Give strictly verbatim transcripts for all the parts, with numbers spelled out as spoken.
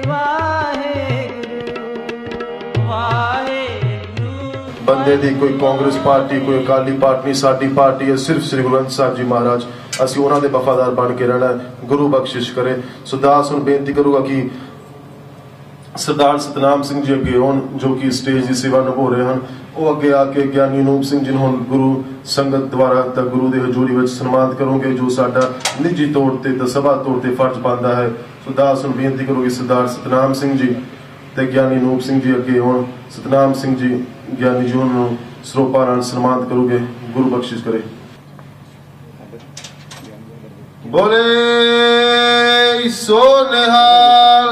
बंदे दी कोई कांग्रेस पार्टी कोई अकाली पार्टी साडी पार्टी है, सिर्फ श्री गुरु ग्रंथ साहब जी महाराज असी उन्होंने वफादार बन के रहना है। गुरु बख्शिश करे। सो दास हुण बेनती करूँगा कि सरदार सतनाम सिंह जी अगे होन जो कि स्टेज की सेवा निभा रहे हैं, वो अगे आके ज्ञानी अनूप सिंह जी हुण गुरु संगत द्वारा तक गुरु के हजूरी में सन्मानित करोगे जो साडा निजी तौर पर सभा तौर पर फर्ज बनता है। सो दास हुण बेनती करूँगी सरदार सतनाम सिंह जी ते ज्ञानी अनूप सिंह जी अगे होन। सतनाम सिंह जी ज्ञानी जी उन्होंने सरोपा नाल सन्मानित करोगे। गुरु बख्शिश करे। बोले सो निहाल।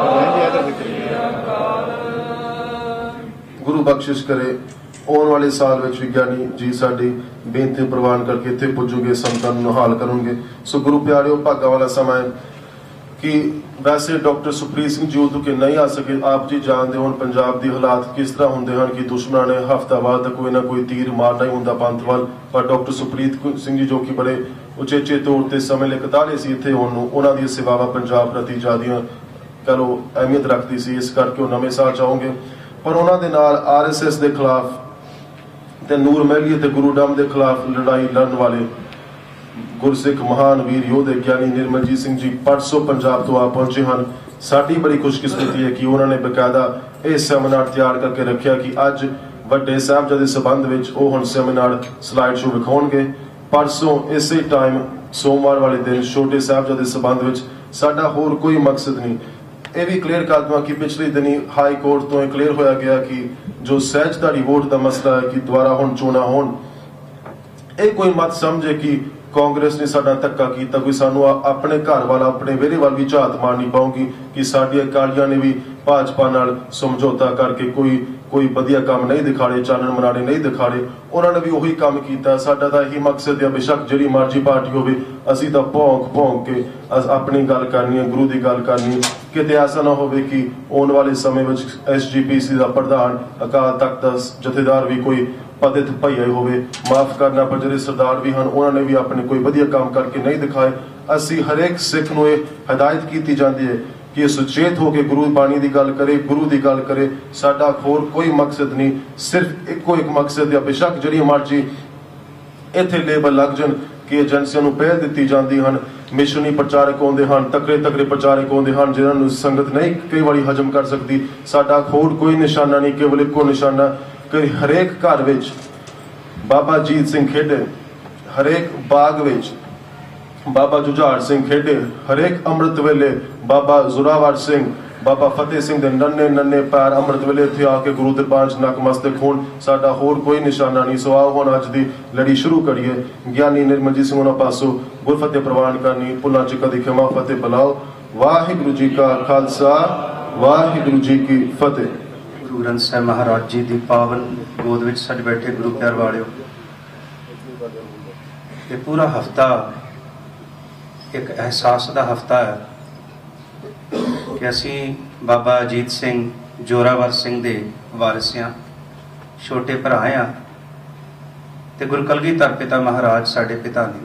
गुरु बख्शिश करे। आने वाले साल में विज्ञानी जी साडी बेनती प्रवान करके इत्थे पुजोगे, संतां नूं निहाल करोगे। सो गुरु प्यारिओ भागा वाला समा है कि वैसे डॉक्टर सुप्रीत सिंह जी उदू के नहीं आ सके। आप जी जानते हो पंजाब के हालात किस तरह होंगे हैं कि दुश्मन ने हफ्ता बाद कोई ना कोई तीर मारना ही होंगे पंथ वाल, पर डॉक्टर सुप्रीत सिंह जी जो कि बड़े उचेचे तौर पर समय लिए कताले से इतने होने उन्होंने सेवावां पंजाब प्रति ज़्यादा कह लो अहमियत रखती सी, इस करके वो नवे साल चाहोगे। पर उन्होंने नाल आर एस एस के खिलाफ ते नूर महली ते गुरु डम के खिलाफ लड़ाई लड़न वाले गुरसिख महान वीर योधे ज्ञानी निर्मलजीत सिंह जी परसों पंजाब तो आ पहुंचे हैं। साडी बड़ी खुशकिस्मती है कि उन्होंने बकायदा यह सैमीनार तैयार करके रखा कि अज वड्डे साहिबजादे के संबंध में वो हुण सैमीनार स्लाइड शो विखाउणगे। परसों इस टाइम सोमवार वाले दिन छोटे साहिबजादे के संबंध में साडा होर कोई मकसद नहीं। यह भी क्लीयर कर दूँ कि पिछले दिनी हाई कोर्ट तो क्लीयर होया गया कि जो सहजधारी वोट का मसला है कि दोबारा हुण चोणां होण, यह कोई मत समझे कि कांग्रेस ने साडा धक्का किया, कोई सानू अपने घर वाला अपने वेरे वाल भी झात मारनी पाऊगी कि साडियां अकालियां ने भी भाजपा नाल समझौता करके कोई कोई वधिया काम नहीं दिखाड़े, चानण मनाने नहीं दिखाड़े। उन्होंने भी उही काम किया। साडा तां यही मकसद है, बेशक जिहड़ी मर्जी पार्टी होवे असीं तां भौंक भौंक के अपनी गल करनी है, गुरु की गल करनी। किते ऐसा ना होवे कि आने वाले समय में एस जी पी सी का प्रधान अकाल तख्त का जथेदार भी कोई पतित भैया होवे, माफ करना पर जिहड़े सरदार भी हैं उन्होंने भी अपने कोई वधिया काम करके नहीं दिखाए। असी हरेक सिख नूं हिदायत की जाती है कि सुचेत होकर गुरु बाणी की गल करे, गुरु की गल करे। साडा होर कोई मकसद नहीं, सिर्फ एको एक मकसद है। बेशक जिहड़ी मर्जी इत्थे लेबल लग जान कि एजेंसियां नूं पहल दी जाती हैं, मिशनी प्रचारक आउंदे हैं, तकड़े तकड़े प्रचारक आउंदे हैं जिन्हां नूं संगत नहीं कई बारी हजम कर सकती। साडा होर कोई निशाना नहीं, केवल एको निशाना कि हरेक घर विच बाबा जीत सिंह खेडे, हरेक बाग विच बाबा जुझार सिंह खेडे, हरेक अमृत वेले बाबा जोरावर सिंह बाबा फतेह सिंह दे नन्हे नन्हे पैर अमृत वेले इत्थे आके गुरु दरबार च नतमस्तक होण। साडा होर कोई निशाना नहीं। सो आओ हुण अज दी लड़ी शुरू करिए। ज्ञानी निर्मलजीत सिंह उन्हां पासों गुरफतेह प्रवान करनी। भुलां च कदी खिमा फतेह बुलाओ। वाहिगुरू जी का खालसा, वाहिगुरू जी की फतेह। गुरु ग्रंथ साहिब महाराज जी की पावन गोद विच सज बैठे गुरु प्यार वालिओ, ये पूरा हफ्ता एक एहसास का हफ्ता है कि असी बाबा अजीत सिंह जोरावर सिंह दे वारिस हाँ, छोटे भरा हाँ ते गुरु कलगीधर पिता महाराज साडे पिता ने।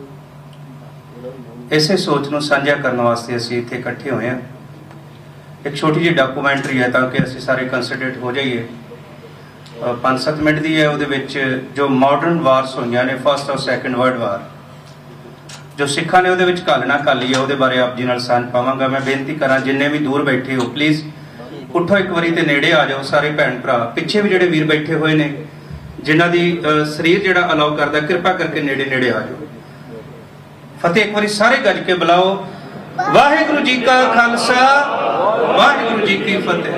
इसे सोच नूं साझा करने वास्ते असी इत्थे इकट्ठे होए हैं। एक छोटी जी डॉक्यूमेंट्री है ताकि असी सारे कंसनट्रेट हो जाइए। पाँच सत्त मिनट की है, उहदे विच जो मॉडर्न वार्स होईयां ने, फर्स्ट और सैकेंड वर्ल्ड वार जो सिखा ने उहदे विच घालना घाली है, उहदे बारे आप जी नाल सांझ पावांगा। मैं बेनती करा जिन्ने भी दूर बैठे हो प्लीज़ उठो एक बारी ते नेड़े आ जाओ सारे भैन भरा। पिछे भी जिहड़े वीर बैठे हुए ने जिन्हां दी शरीर जिहड़ा अलाउ करदा, कृपा करके नेड़े नेड़े आ जाओ। फतेह एक बारी सारे गज के बुलाओ। वाहिगुरू जी का खालसा, वाहिगुरू जी की फतेह।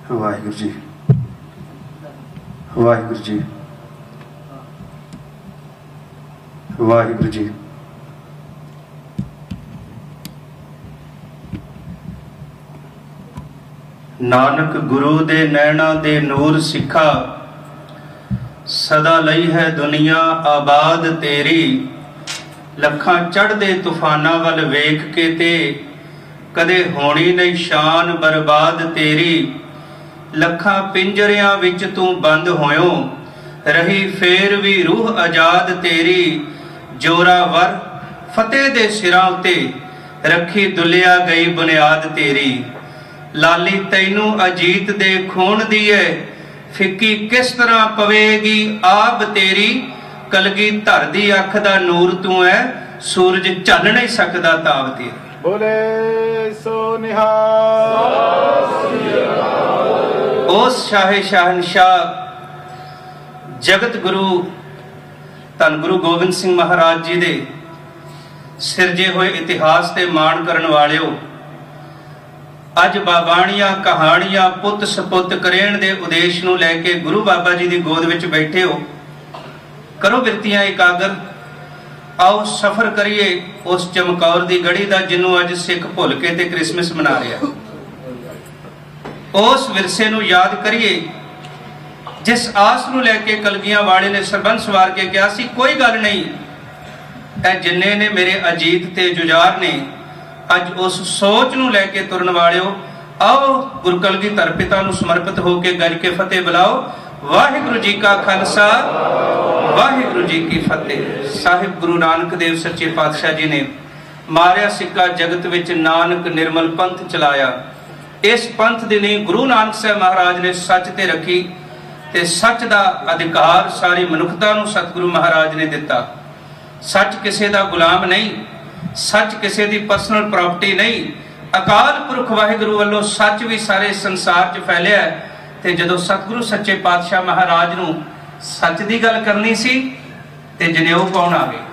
वाहिगुरू जी, वाहिगुरू जी, वाहिगुरू जी। नानक गुरु दे नैना दे नूर सिखा, सदा लई है दुनिया आबाद तेरी। लखां चढ़दे तूफाना वल वेख के ते, कदे होनी नहीं शान बर्बाद तेरी। लखां पिंजरियां विच तू बंद होयो, रही फेर भी रूह आजाद तेरी। जोरावर फतेह दे सिरां उते, रखी दुलिया गई बुनियाद तेरी। लाली तैनू अजीत दे खून दी है, फिक्की किस तरह पवेगी आब तेरी। कलगी धर दी अख दा नूर तू है, सूरज झल नहीं सकदा ताब तेरी। बोले सो निहाल। उस शाहे शहनशाह जगत गुरु धन गुरु गोबिंद सिंह महाराज जी दे सिरजे हुए इतिहास ते मान करन वालिओ, अज बाबाणियां कहानियां पुत सपुत करेण दे उदेश नूं लैके गुरु बाबा जी दी गोद विच बैठे हो। करो बिरतियां एकागर, आओ सफर करिए उस चमकौर दी गढ़ी दा जिन्हों अज सिख भुल के ते क्रिसमस मना रहा। उस विरसे नूं याद करिए जिस आस नूं लैके कलगियां वाले ने सरबंस वार के कहा सी, कोई गल नहीं ऐ जिन्ने ने मेरे अजीत ते जुजार ने। अज उस सोच नूं लैके तुरन वालिओ, आओ गुरु कलगीधर पिता नूं समर्पित होके गज के फतेह बुलाओ। वाहिगुरू जी का खालसा, वाहिगुरू जी की फतेह। साहिब गुरु नानक देव सच्चे पातशाह जी ने मारिया सिक्का जगत विच नानक निर्मल पंथ चलाया। इस पंथ दी नींह गुरु नानक साहब महाराज ने सच ते रखी ते सच दा अधिकार सारी मनुखता नूं सतगुरु महाराज ने दिता। सच किसी दा गुलाम नहीं, सच किसी दी पर्सनल प्रॉपर्टी नहीं। अकाल पुरख वाहिगुरू वालों सच भी सारे संसार च फैलिया। ते जदों सतगुरु सच्चे पातशाह महाराज नूं सच दी गल करनी सी ते जनेऊ पाउण आ गए।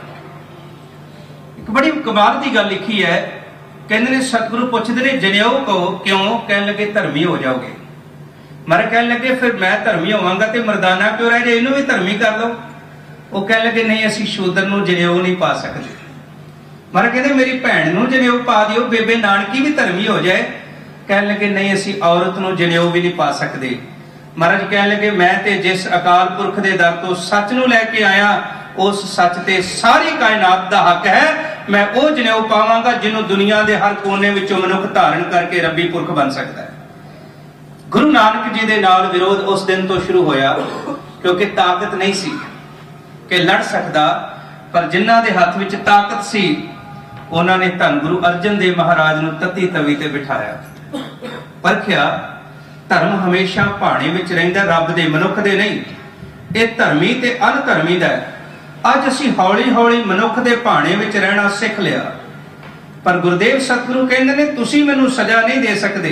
एक बड़ी कमाल दी गल लिखी है, कहते ने सतगुरु पुछदे ने जनेऊ कहो क्यों? कहने लगे धर्मी हो जाओगे। मारे कहने लगे फिर मैं धर्मी होवांगा ते मर्दाना क्यों रह जाए, इनू भी धर्मी कर लो। वो कहने लगे नहीं, असीं शूदर नूं जनेऊ नहीं पा सकते। मारे कहते मेरी भैन नूं जनेऊ पा दिओ, बेबे नानकी भी धर्मी हो जाए। कहने लगे नहीं, असीं औरत नूं जनेऊ भी नहीं पा सकते। महाराज कहने लगे मैं ते जिस अकाल पुरख दे दर तो सच नूं लैके आया, उस सच ते सारी कायनात दा हक है। मैं वो जनेऊ पावांगा जिन्हों दुनिया दे हर कोने विचों मनुख धारण करके रब्बी पुरख बन सकता है। गुरु नानक जी दे नाल विरोध उस दिन तो शुरू होया, क्योंकि ताकत नहीं सी कि लड़ सकदा, पर जिन्हां दे हथ विच ताकत सी उन्हां ने धन गुरु अर्जन देव महाराज नूं तत्ती तवी ते बिठाया। परखिया धर्म हमेशा भाणे विच रहिंदा, रब दे मनुख दे नहीं। यह धर्मी ते अनधर्मी दा है। अज असीं हौली हौली मनुख दे भाणे विच रहना सिख लिया, पर गुरुदेव सतगुरु कहंदे ने तुसीं मैनूं सजा नहीं दे सकदे।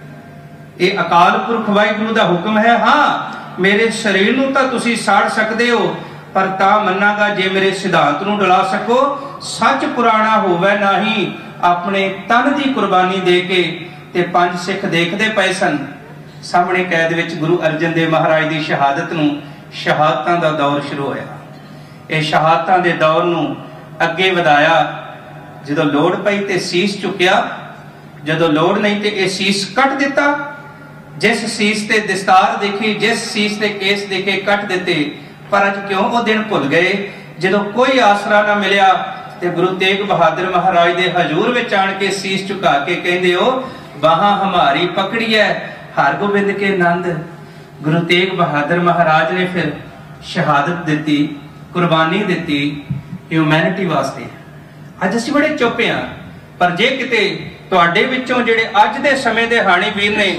ये अकाल पुरख वाहिगुरू दा हुक्म है। हाँ, मेरे शरीर नूं तां तुसीं साड़ सकदे हो, पर तां मन्नांगा जे मेरे सिद्धांत नूं डुला सको। सच पुराना होवे नहीं, अपने तन दी कुर्बानी दे के ते पंज सिख देखदे पए सन। सामने कैद विच गुरु अर्जन देव महाराज दी शहादत नूं शहादतां दा दौर शुरू होया। ਇਹ ਸ਼ਹਾਦਤਾਂ ਦੇ ਦੌਰ ਨੂੰ ਅੱਗੇ ਵਧਾਇਆ। ਜਦੋਂ ਲੋੜ ਪਈ ਤੇ ਸੀਸ ਚੁੱਕਿਆ, ਜਦੋਂ ਲੋੜ ਨਹੀਂ ਤੇ ਇਹ ਸੀਸ ਕੱਟ ਦਿੱਤਾ। ਜਿਸ ਸੀਸ ਤੇ ਦਸਤਾਰ ਦੇਖੀ, ਜਿਸ ਸੀਸ ਤੇ ਕੇਸ ਦੇਖੇ ਕੱਟ ਦਿੱਤੇ। ਪਰ ਅੱਜ ਕਿਉਂ ਉਹ ਦਿਨ ਭੁੱਲ ਗਏ ਜਦੋਂ ਕੋਈ ਆਸਰਾ ਨਾ ਮਿਲਿਆ ਤੇ ਗੁਰੂ ਤੇਗ ਬਹਾਦਰ ਮਹਾਰਾਜ ਦੇ ਹਜ਼ੂਰ ਵਿੱਚ ਆਣ ਕੇ ਸੀਸ ਝੁਕਾ ਕੇ ਕਹਿੰਦੇ ਹੋ ਬਾਹਾਂ ਹਮਾਰੀ ਪਕੜੀ ਹੈ ਹਰਗੋਬਿੰਦ ਕੇ ਨੰਦ। ਗੁਰੂ ਤੇਗ ਬਹਾਦਰ ਮਹਾਰਾਜ ਨੇ ਫਿਰ ਸ਼ਹਾਦਤ ਦਿੱਤੀ, कुर्बानी दी ह्यूमैनिटी वास्ते। अज असीं बड़े चुप हाँ, पर जे किते तुहाडे विचों जिहड़े अज दे समय दे हाणी वीर ने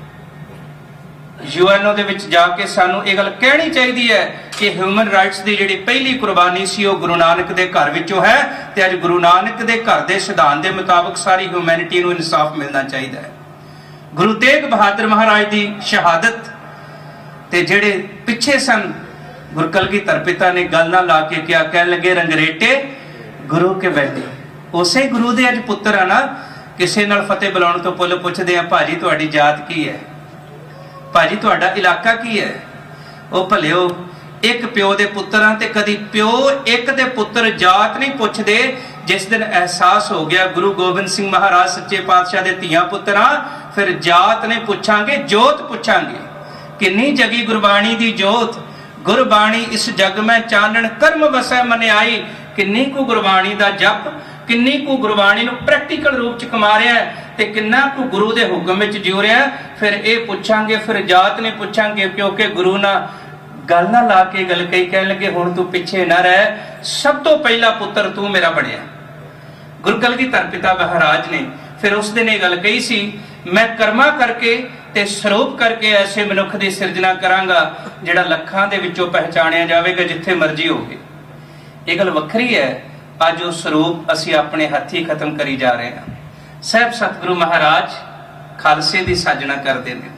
यूएनओ दे विच जाके सानू ये गल कहनी चाहिए है कि ह्यूमन राइट्स की जिहड़ी पहली कुर्बानी सी वो गुरु नानक दे घर विचों है। ते अज गुरु नानक दे घर दे सिद्धांत दे मुताबिक सारी ह्यूमैनिटी नूं इंसाफ मिलना चाहिए है। गुरु तेग बहादुर महाराज की शहादत ते जिहड़े पिछे सन, गुरु कलगीधर पिता ने गल ना ला के क्या कहन लगे रंगरेटे गुरु के बैठे। उसे गुरु दे अज पुत्र आ ना, किसी नाल फतेह बुलाउण तो पुल पुछदे आ भाजी तुहाडी जात की है। भाजी तुहाडा इलाका की है? वो भलिओ एक प्यो दे पुत्तरां ते कदी प्यो एक दे पुत्तर जात नहीं पुछदे। जिस दिन एहसास हो गया गुरु गोबिंद सिंह महाराज सच्चे पातशाह दे धीआं पुत्तरां, फिर जात नहीं पुछांगे, जोत पुछांगे। किन्नी जगी गुरबाणी दी जोत, गुरबाणी इस जग में चानण कर्म वसै मन आई। किन्नी को गुरबाणी दा जप, किन्नी को गुरबाणी नूं प्रैक्टिकल रूप च कमा रहा है ते किन्ना को गुरु दे हुक्म विच जिउ रहा है। फिर ये पुछांगे, फिर जात नहीं पुछांगे, क्योंकि गुरु ना गल ना ला के गल कही कह लगे हुण तू पिछे ना रह, सब तो पहला पुत्र तू मेरा बनिया। गुरु कलगीधर पिता महाराज ने फिर उस दिन ये गल कही सी, मैं कर्मा करके ते स्वरूप करके ऐसे मनुख की सिरजना करांगा जिहड़ा लखां दे विचों पहचानिया जावेगा जिथे मर्जी होवे। ये गल वखरी है। अज वो स्वरूप असी अपने हथी खत्म करी जा रहे हैं। साहब सतगुरु महाराज खालसे की साजना करते हैं।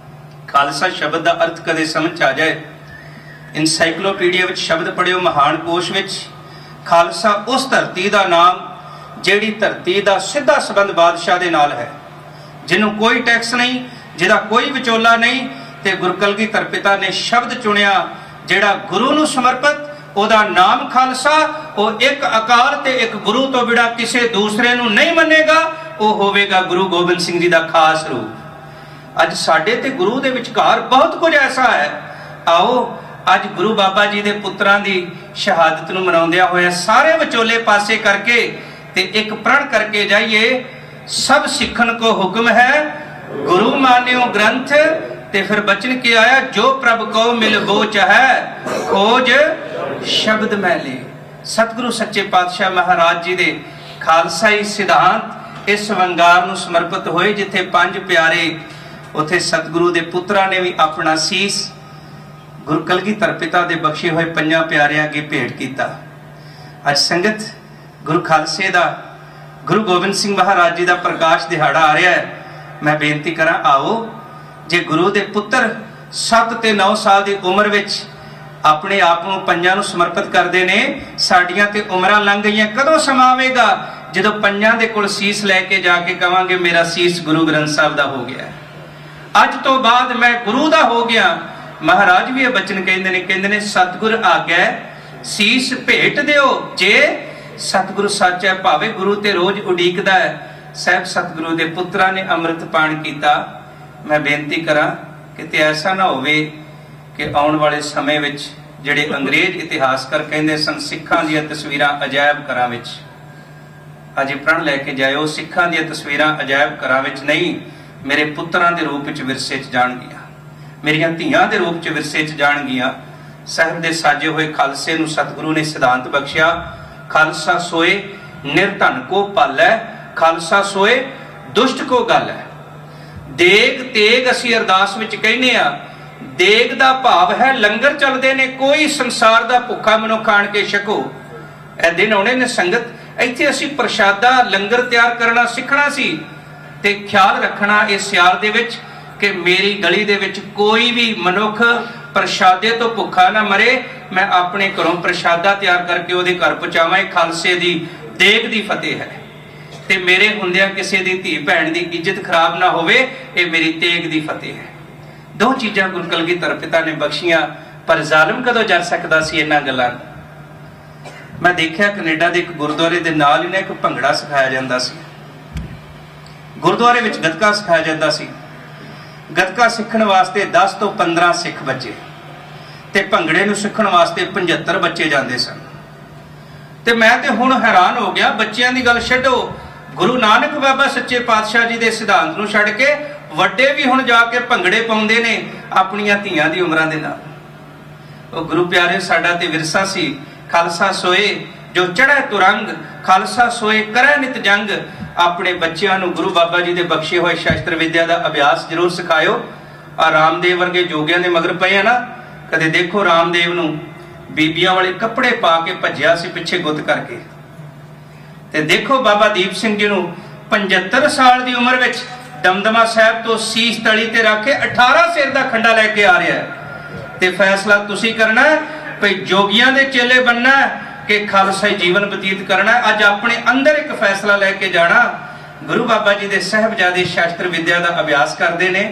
खालसा शब्द का अर्थ कदे समझ आ जाए, इनसाइक्लोपीडिया विच शब्द पढ़ियो, महान कोश विच खालसा उस धरती का नाम जिहड़ी धरती का सीधा संबंध बादशाह दे नाल है, जिन्हों कोई टैक्स नहीं, जिहदा कोई विचोला नहीं। ते गुरु कलगीधर पिता ने शब्द चुनिया जिहड़ा गुरु नूं समर्पित, ओदा नाम खालसा। वो एक अकाल ते एक गुरु तो बिना किसी दूसरे नूं नहीं मनेगा, वो होवेगा गुरु गोबिंद सिंह जी का खास रूप। अज साडे ते गुरु दे विचकार बहुत कुछ ऐसा है। आओ अज गुरु बाबा जी दे पुत्रां दी शहादत नूं मनाउंदिया होया सारे विचोले पासे करके ते एक प्रण करके जाइए, सब सिखन को हुक्म है गुरु मान्यो ग्रंथ। ते फिर बचन के आया, जो प्रभ को मिल वो चाहे खोज शब्द मैले। सतगुरु सच्चे पातशाह महाराज जी दे खालसाई सिद्धांत इस वंगार नूं समर्पित होए, जिथे पंज प्यारे उथे सतगुरु दे पुत्रा ने भी अपना सीस गुरु कलगीधर पिता दे बख्शे हुए पंजां प्यारियां अगे भेंट कीता। अज संगत गुरु खालसे दा, गुरु गोबिंद सिंह महाराज जी दा प्रकाश दिहाड़ा आ रहा है। मैं बेनती करा, आओ जे गुरु दे पुत्र सत्त ते नौ साल की उम्र विच अपने आप को पंजां नूं समर्पित करते ने, साडियां ते उमरां लंघ गईयां, कदों समा आवेगा जदों पंजां दे कोल सीस लैके जाके कहांगे मेरा सीस गुरु ग्रंथ साहब दा हो गया, अज तो बाद मैं गुरु दा हो गया। महाराज भी यह बचन कहंदे ने, कहंदे ने सतगुर आग्या सीस भेट दिओ, जे सतगुरु सच है भावे गुरु ते रोज उडीकदा है। साहब सतगुरु दे पुत्रा ने अमृत पान कीता। मैं बेनती करा कि ऐसा ना होवे कि आउण वाले समय विच जिहड़े अंग्रेज इतिहासकार कहंदे सन सिखां दी तस्वीरां अजायब घरां विच अज प्रण लैके जाओ, सिखां दी तस्वीरां अजायब घरां विच नहीं, मेरे पुत्रां दे रूप विच विरसे च जाणगियां, मेरियां धीआं दे रूप च विरसे च जाणगियां। साहिब दे साजे हुए खालसे नूं सतगुरु ने सिद्धांत बख्शिया, खालसा सोए निर्धन को पालै, खालसा सोए दुष्ट को गल है। देग तेग असी अरदास विच कहने आ, देग दा भाव है लंगर चलदे ने, कोई संसार दा भुखा मनुख आण के छको। ए दिन आउणे ने संगत, इत्थे असी प्रशादा लंगर तैयार करना सीखना सी ते ख्याल रखना इस सियाल दे विच कि मेरी गली दे विच कोई भी मनुख प्रशादे तो भुखा ना मरे। मैं अपने घरों प्रशादा तैयार करके उहदे घर पहुंचावां। खालसे दी देग दी फतेह है ते मेरे हुंदियां किसी दी धी भैन दी इज्जत खराब ना होवे, ये मेरी तेग दी फतेह है। दो चीजां गुरु कलगीधर पिता ने बख्शियां, पर जालिम कदों जर सकदा सी इन्हां गल्लां। मैं देखिया कनेडा दे एक गुरुद्वारे दे नाल ही ना एक भंगड़ा सिखाया जांदा सी, गुरुद्वारे विच गतका सिखाया जांदा सी। गतका सीखण वास्ते दस तो पंद्रह सिख बच्चे ते भंगड़े नूं सीखण वास्ते पचहत्तर बच्चे जांदे सन। ते मैं ते हुण हैरान हो गया, बच्चियां दी गल छड्डो, गुरु नानक बाबा सच्चे पातशाह जी दे सिद्धांत नूं छड्ड के वड्डे भी हुण जाके भंगड़े पाउंदे ने अपणियां धीआं दी उमरां दे नाल। ओ गुरु प्यारे, साडा ते विरसा सी, खालसा सोए जो चढ़े तुरंग, खालसा सोए करे नित जंग। अपने बच्चों नूं गुरु बाबा जी दे बख्शे हुए शास्त्र विद्या का अभ्यास जरूर सिखाओ। आ रामदेव वर्गे जोगियां दे मगर पए ना, कदे देखो रामदेव नूं बीबियां वाले कपड़े पा के भज्जिया सी पिछे गुत करके, ते देखो बाबा दीप सिंह जी नूं पचहत्तर साल की उम्र विच दमदमा साहब तो सीस तली ते रख के अठारह सिर का खंडा लैके आ रहा है। ते फैसला तुसी करना भई जोगियां दे चेले बनना कि खालसाई जीवन बतीत करना। अज अपने अंदर एक फैसला लैके जाना। गुरु बाबा जी दे साहबजादे शास्त्र विद्या का अभ्यास करते हैं,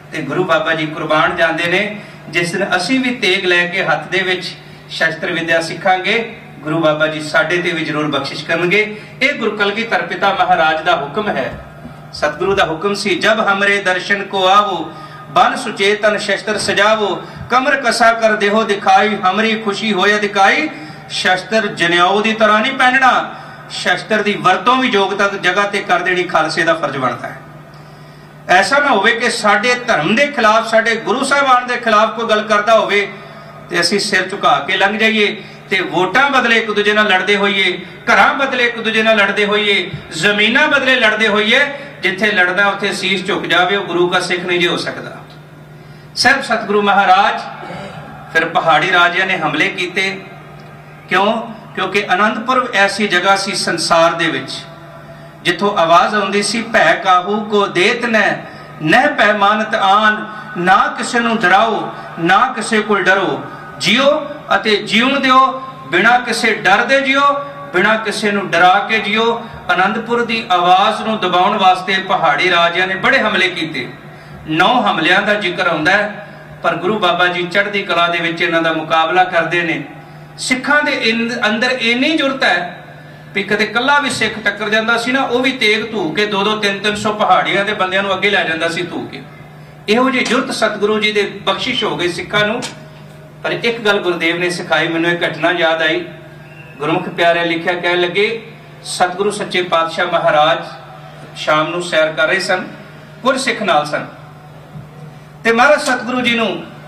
ਤੇ ਗੁਰੂ ਬਾਬਾ ਜੀ ਕੁਰਬਾਨ ਜਾਂਦੇ ਨੇ। ਜਿਸ ਦਿਨ ਅਸੀਂ ਵੀ ਤੇਗ ਲੈ ਕੇ ਹੱਥ ਦੇ ਵਿੱਚ ਸ਼ਸਤਰ ਵਿਦਿਆ ਸਿੱਖਾਂਗੇ, ਗੁਰੂ ਬਾਬਾ ਜੀ ਸਾਡੇ ਤੇ ਵੀ ਜ਼ਰੂਰ ਬਖਸ਼ਿਸ਼ ਕਰਨਗੇ। ਇਹ ਗੁਰੂ ਕਲਗੀਧਰ ਪਿਤਾ ਮਹਾਰਾਜ ਦਾ ਹੁਕਮ ਹੈ, सतगुरु का हुक्म सी, जब हमरे दर्शन को आवो बन सुचेतन शस्त्र सजावो, कमर कसा कर देहो दिखाई, हमरी खुशी होए दिखाई। शस्त्र जनेऊ की तरह नहीं पहनना, शस्त्र की वरतों भी योग्यता जगह ते कर देनी खालसे का फर्ज बनता है। ऐसा ना होवे कि साडे धर्म के खिलाफ, साडे गुरु साहबान के खिलाफ कोई गल करता होवे ते असीं सिर झुका के लंघ जाइए ते वोटां बदले एक दूजे नाल लड़दे होइए, घरां बदले एक दूजे नाल लड़दे होइए, जमीनां बदले लड़दे होइए। जिथे लड़दा उत्थे शीश झुक जावे, वो गुरु का सिख नहीं जी हो सकता। सिर्फ सतगुरु महाराज फिर पहाड़ी राजिया ने हमले किए। क्यों? क्योंकि आनंदपुर ऐसी जगह सी संसार दे विच जिथों आवाज आउंदी सी, भै काहू को देत न नह पैमानत आन, ना किसे नूं डराओ ना किसे कोल डरो, जियो अते जीवन दिओ, बिना किसे डर दे जियो, बिना किसी नूं डरा के जियो। आनंदपुर की आवाज़ नूं दबाउण वास्ते पहाड़ी राजिया ने बड़े हमले किए। नौ हमलियां का जिक्र आउंदा है, पर गुरु बाबा जी चढ़दी कला दे विच इन्हां दा मुकाबला करदे ने। सिखां दे अंदर इन्नी जुरत है भी कदे कल्ला भी सिख टक्कर जांदा सी ना, वो भी तेग धू के दो दो तीन तीन सौ पहाड़ियां दे बंदियां नूं अगे लै जांदा सी धू के। इहो जी जुरत सतगुरु जी दे बख्शिश हो गई सिखां नूं। पर एक गल गुरुदेव ने सिखाई, मैनूं एक घटना याद आई। गुरमुख प्यारे लिखिया, कह लगे सतगुरु सच्चे पातशाह महाराज शाम नूं सैर कर रहे सन, कुछ सिख नाल सन ते महाराज सतगुरु जी नूं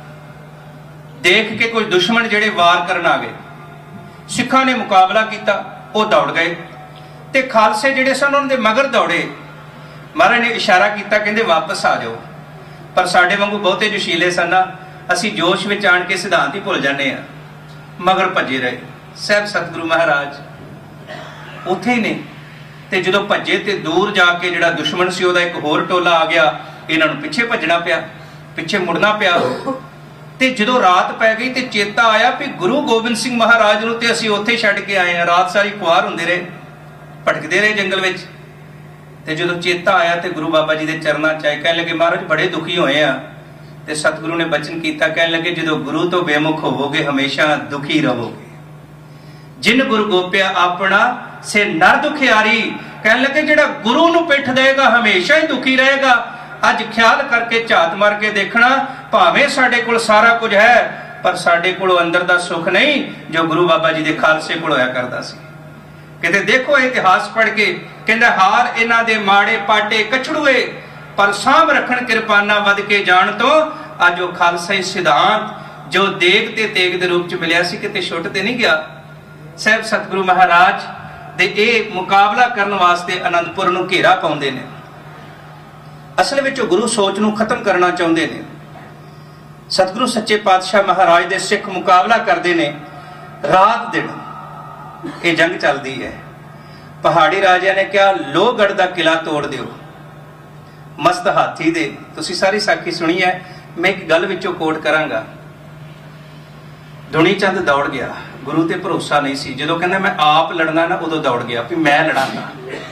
देख के कोई दुश्मन जिहड़े वार करन आ गए। सिखां ने मुकाबला किया, वो दौड़ गए ते खालसे जिहड़े सन उन्हां दे मगर दौड़े। महाराज ने इशारा किया, कहंदे वापस आ जाओ। पर साडे वांगू बहुते जोशीले सन ना, असीं जोश विच आण के सिद्धांत ही भुल जाने आ, मगर भजे रहे। साहब सतगुरु महाराज उत्थे ही ने ते जदों भजे ते दूर जाके जिहड़ा दुश्मन सी उहदा एक होर टोला आ गया, इन्हां नूं पिछे भजना पिया, पिछे मुड़ना पिया। ते जदों रात पै गई ते चेता आया भी गुरु गोबिंद सिंह महाराज नूं ते असीं उत्थे छड्ड के आए हैं। रात सारी खुआर हुंदे रहे, भटकदे रहे जंगल विच। ते जदों चेता आया ते गुरु बाबा जी दे चरनां च आए, कहण लगे महाराज बड़े दुखी होए आ। ते सतगुरु ने बचन कीता, कहण लगे जदों गुरु तो बेमुख होवोगे हमेशा दुखी रहोगे। जिन गुरु गोपिया अपना से नर दुखियारी, कहने लगे जिहड़ा गुरु नूं पिठ देगा हमेशा ही दुखी रहेगा। अज ख्याल करके झात मार के देखना, भावें साडे कोल सारा कुछ है पर साडे कोल अंदर दा सुख नहीं जो गुरु बाबा जी दे खालसे कोल होया करदा सी। कहते देखो इतिहास पढ़ के, कहंदा हार इन्हां दे माड़े पाटे कछड़ुए, पर साम रखण किरपाना वध के जान तो। अज वो खालसाई सिद्धांत जो देग ते तेग दे रूप च मिलिया सी, किते छुट ते नहीं गया। साहब सतगुरु महाराज दे ए मुकाबला करने वास्ते आनंदपुर नूं घेरा पाउंदे ने। असल विच गुरु सोच नूं खत्म करना चाहुंदे ने। सतगुरु सच्चे पातशाह महाराज दे सिख मुकाबला करदे ने रात दिन। ये जंग चलदी है। पहाड़ी राजा ने कहा लोहगढ़ दा किला तोड़ दिओ। मस्त हाथी दे, तुसीं सारी साखी सुनी है, मैं एक गल विचों कोट करांगा। दुनी चंद दौड़ गया, गुरु ते भरोसा नहीं सी। जदों कहंदा मैं आप लड़ना ना, उदों दौड़ गया भी मैं लड़ांगा।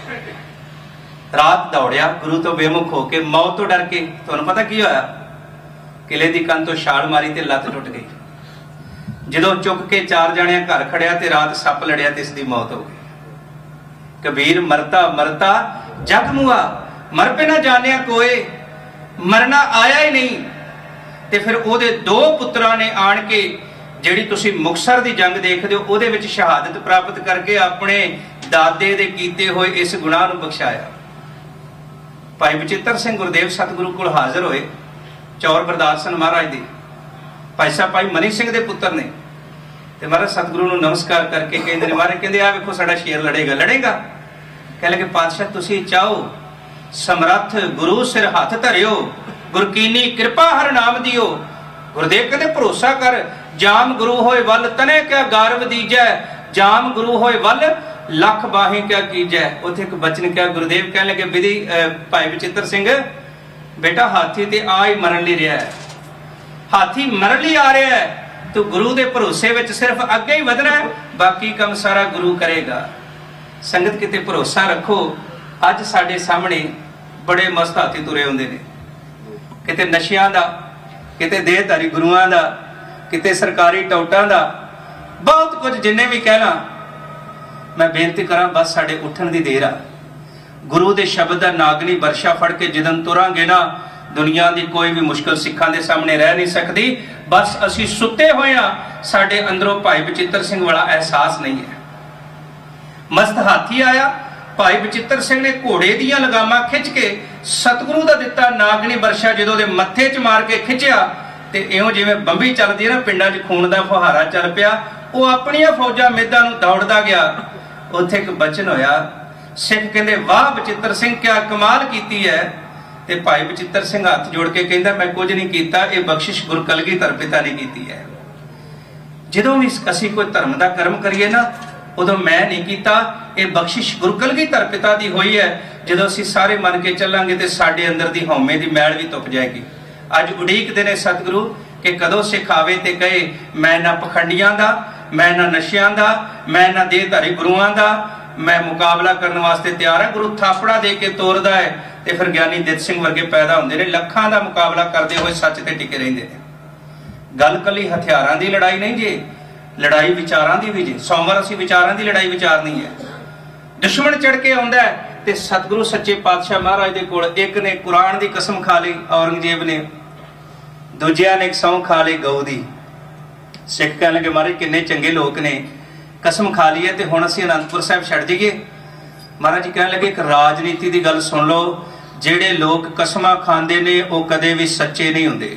रात दौड़िया गुरु तो बेमुख होके, मौत तो डर के। तुहानूं पता की होया? किले दी कंध तो छाल मारी ते लत्त टुट गई। जदों चुक के चार जणियां घर खड़िया ते रात सप लड़िया ते इसदी मौत हो गई। कबीर मरता मरता जग मुआ, मर पे ना जानिया कोई, मरना आया ही नहीं। ते फिर ओदे दो पुत्रां ने आण के जिहड़ी तुसीं मुक्तसर दी जंग देखदे हो, ओदे विच शहादत प्राप्त करके अपने दादे दे कीते होए इस गुनाह नूं बख्शाया। भाई बचित्र सिंह गुरदेव सतगुरु कोल हाजिर होए, चौर बरदासन महाराज दी। भाई साहब भाई मनी सिंह दे पुत्र ने। ते महाराज सतगुरु नूं नमस्कार करके कहंदे ने, महाराज कहंदे आ वेखो साडा शेर लड़ेगा। लड़ेगा? कह लगे पातशाह तुसीं चाहो समर्थ गुरु सिर हथ धरियो, गुरकीनी कृपा हर नाम दियो। गुरदेव कहते भरोसा कर, जाम गुरु होए वल तने क्या गारव दीजै, जाम गुरु होए वल लख बाहें क्या कीजै। उथे एक बचन क्या गुरुदेव कह लगे विधि भाई बचित्र सिंह बेटा हाथी ते आ ही मरन लई रहा है, हाथी मरन लई आ रहा है, तू गुरु दे भरोसे विच सिर्फ अगे ही वधना है, बाकी काम सारा गुरु करेगा। संगत किते भरोसा रखो। अज साडे सामने बड़े मस्त हाथी तुरे हुंदे ने। किते नशियां दा, किते देहधारी गुरुआं दा, किते सरकारी टौटां दा, बहुत कुछ जिन्ने भी कह ला। मैं बेनती करा बस साडे उठण दी देर आ। गुरु दे शब्द दा नागनी वर्षा फड़ के जिदन तुरांगे ना, दुनिया दी कोई भी मुश्किल सिखां दे सामने रह नहीं सकती। बस असी सुते होए आ, साडे अंदरों भाई बचित्र सिंह वाला एहसास नहीं है। मस्त हाथी आया, भाई बचित्र सिंह ने घोड़े दियां लगामां खिंच के सतगुरु दा दिता नागनी वर्षा जदों दे मत्थे च मार के खिंचिया ते इउं जिवें बंबी चलदी है ना, पिंडां च खून दा फुहारा चल पिया। वो अपनियां फौजां मेदां नूं दौड़दा गया। उत्थे एक बचन होया, सिख कहंदे वाह बचित्र सिंह क्या कमाल कीती है। ते भाई बचित्र सिंह हाथ जोड़ के कहंदा मैं कुछ नहीं कीता, ये बख्शिश गुरु कलगीधर पिता ने कीती है। जदों भी असीं कोई धर्म दा कर्म करिए ना, उदों मैं नहीं कीता, ये बख्शिश गुरु कलगीधर पिता दी होई है। जदों असीं सारे मन के चलांगे ते साडे अंदर दी हौमे दी मैल भी तुप जाएगी। अज उड़ीकदे ने सतगुरु कि कदों सिख आवे ते कहे मैं ना पखंडियां दा, मैं ना नशियां दा, मैं ना देहधारी गुरुआं दा, मैं मुकाबला करने वास्ते तैयार है। गुरु थापड़ा दे के तोरदा है ते फिर ज्ञानी दित सिंह वर्गे पैदा होंदे ने, लखां दा मुकाबला करदे होए सच ते टिके रहिंदे ने। गल कली हथियारां दी लड़ाई नहीं जे, लड़ाई विचारां दी भी जे। सोमवार असीं विचारां दी लड़ाई विचारनी है। दुश्मन चढ़ के आउंदा है ते सतगुरु सच्चे पातशाह महाराज दे कोल एक ने कुरान दी कसम खा ली औरंगजेब ने, दूजिया ने एक सौं खा ली गऊ दी। सिख कहण लगे महाराज किन्ने चंगे लोग ने, कसम खा ली है ते हुण असीं आनंदपुर साहिब छड्ड जाइए। महाराज जी कहण लगे एक राजनीति दी गल सुन लो, ਜਿਹੜੇ ਲੋਕ ਕਸਮਾਂ ਖਾਂਦੇ ਨੇ ਉਹ ਕਦੇ ਵੀ ਸੱਚੇ ਨਹੀਂ ਹੁੰਦੇ।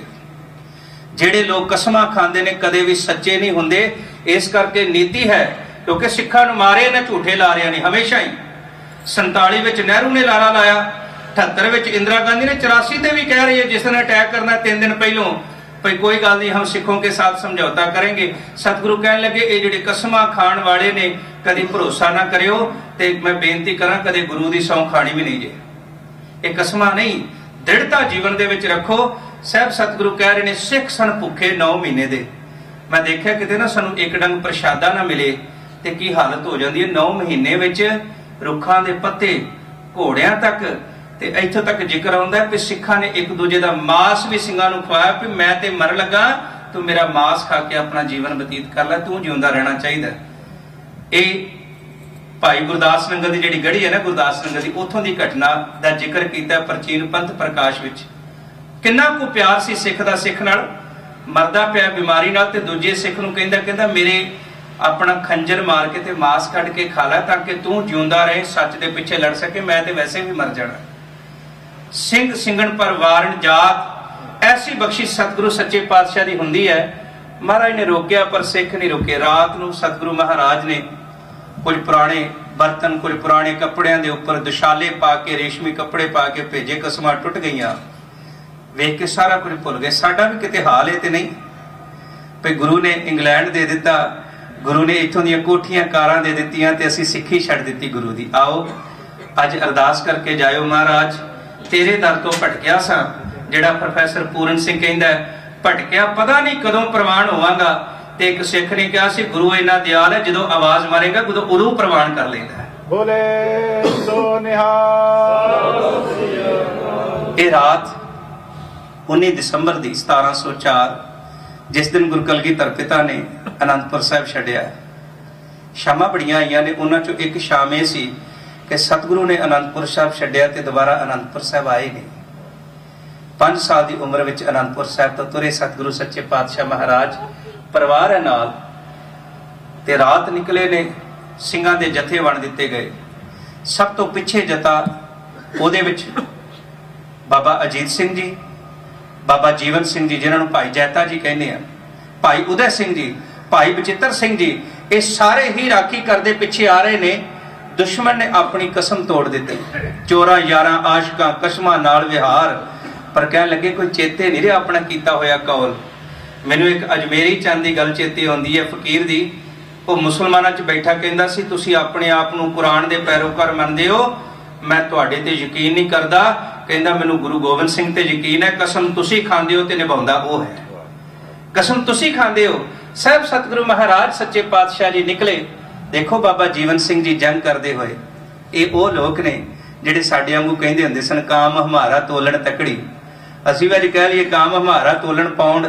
ਜਿਹੜੇ ਲੋਕ ਕਸਮਾਂ ਖਾਂਦੇ ਨੇ ਕਦੇ ਵੀ ਸੱਚੇ ਨਹੀਂ ਹੁੰਦੇ। ਇਸ ਕਰਕੇ ਨੀਤੀ ਹੈ, ਕਿਉਂਕਿ ਸਿੱਖਾਂ ਨੂੰ ਮਾਰੇ ਨਾ ਝੂਠੇ ਲਾਰਿਆਂ ਨੇ ਹਮੇਸ਼ਾ ਹੀ। ਸੰਤਾਲੀ ਵਿੱਚ ਨਹਿਰੂ ਨੇ ਲਾਰਾ ਲਾਇਆ, ਅਠੱਤਰ ਵਿੱਚ ਇੰਦਰਾ गांधी ने, चौरासी ਤੇ भी कह रही है जिसने अटैक करना तीन दिन पहलों भाई कोई गल नहीं, हम सिखों के साथ समझौता करेंगे। सतगुरु कहने लगे ये ਜਿਹੜੇ ਕਸਮਾਂ ਖਾਣ ਵਾਲੇ ਨੇ कभी भरोसा ना करियो। ते मैं बेनती करा कदे गुरु दी सौं खानी भी नहीं जे। ये कसमां नहीं, दृढ़ता जीवन दे विच रखो। साहब सतगुरु कह रहे ने सिख सन भुखे नौ महीने दे। मैं देखिया किते ना सानू एक डंग प्रशादा ना मिले ते की हालत हो जाती है। नौ महीने विच रुखां दे पत्ते घोड़ियां तक ते इत्थों तक जिक्र आउंदा है कि सिखां ने एक दूजे दा मांस भी सिंगां नूं खवाया कि मैं ते मर लगा, तू मेरा मांस खा के अपना जीवन बतीत कर लै, तू जिउंदा रहना चाहिए। ये भाई गुरदास नंगल की जिहड़ी गढ़ी है ना, गुरदास नंगल की उथों की घटना का जिक्र किया प्राचीन पंथ प्रकाश विच। किन्ना को प्यार सी सिख दा सिख नाल, मरदा पिया बीमारी नाल ते दूजे सिख नूं कहंदा कहंदा मेरे अपना खंजर मार के ते मांस कट के खा लै ताकि तू जिउंदा रहे, सच दे पिछे लड़ सके, मैं ते वैसे भी मर जाना। सिंह सिंगण पर वारण जात, ऐसी बख्शिश सतगुरु सच्चे पातशाह दी हुंदी है। महाराज ने रोकिया पर सिख नहीं रुके। रात नूं सतगुरु महाराज ने कुछ पुराने बर्तन, कुछ पुराने कपड़ियां दे उपर दुशाले पा के, रेशमी कपड़े पा के भेजे, कसमां टुट गईयां। वेख के सारा कुछ भुल गए। साडा भी किते हाल है ते नहीं भाई गुरु ने इंग्लैंड दे दिता, गुरु ने इत्थों दीयां कोठियां कारां दे दित्तियां ते असीं सिੱਖੀ छड्ड दित्ती गुरु दी। आओ अज अरदास करके जाओ, महाराज तेरे दर तो भटकिया सा। जिहड़ा प्रोफैसर पूरन सिंह कहंदा भटकिया पता नहीं कदों प्रवान होवांगा। ते एक सिख ने कहा सी गुरु इन्ना दयाल है, जदों आवाज मारेगा उदों उदों प्रवान कर लैंदा है। बोले सो निहाल। ये रात उन्नीस दिसंबर दी सतारह सौ चार जिस दिन गुरु कलगीधर पिता ने आनंदपुर साहिब छड्डिया, शामां बड़ियां आईयां ने। उन्हां चों एक शाम ये सी कि सतगुरु ने आनंदपुर साहिब छड्डिया ते दोबारा आनंदपुर साहिब आए नहीं। पांच साल की उम्र विच आनंदपुर साहिब तो तुरे सतगुरु सच्चे पातशाह महाराज, परिवार है नाल ते रात निकले ने। ਸਿੰਘਾਂ ਦੇ जथे वण दिते गए। सब तो पिछे जता ਉਹਦੇ ਵਿੱਚ बाबा अजीत सिंह जी, बाबा जीवन सिंह जी जिन्होंने भाई जैता जी कहने हैं, भाई उदय सिंह जी, भाई बचित्र सिंह जी, ये सारे ही राखी करते पिछे आ रहे ने। दुश्मन ने अपनी कसम तोड़ दी। चोरा यारा आशका कसमां नाल विहार, पर कह लगे कोई चेते नहीं रहा अपना कीता होया कौल। मैनू एक अजमेरी चंद की गल चेते आउंदी है फकीर दी। वो मुसलमानां च बैठा कहंदा सी तुसीं अपने आप नूं कुरान दे पैरोकार मनदे हो, मैं तुहाडे ते यकीन नहीं करदा। कहंदा मैनू गुरु गोबिंद सिंह ते यकीन है, कसम तुसीं खांदे हो ते निभाउंदा वो है। कसम तुसीं खांदे हो। साहब सतगुरु महाराज सच्चे पातशाह जी निकले। देखो बाबा जीवन सिंह जी जंग करते हुए, ये वो लोग ने जिहड़े साडे वांगू कहंदे हुंदे सन काम हमारा तोलण तकड़ी। ਅਸੀਂ ਵੀ ਅੱਜ ਕਹਿ ਲਈਏ ਕਾਮ ਹਮਾਰਾ ਤੋਲਣ ਪੌਂਡ।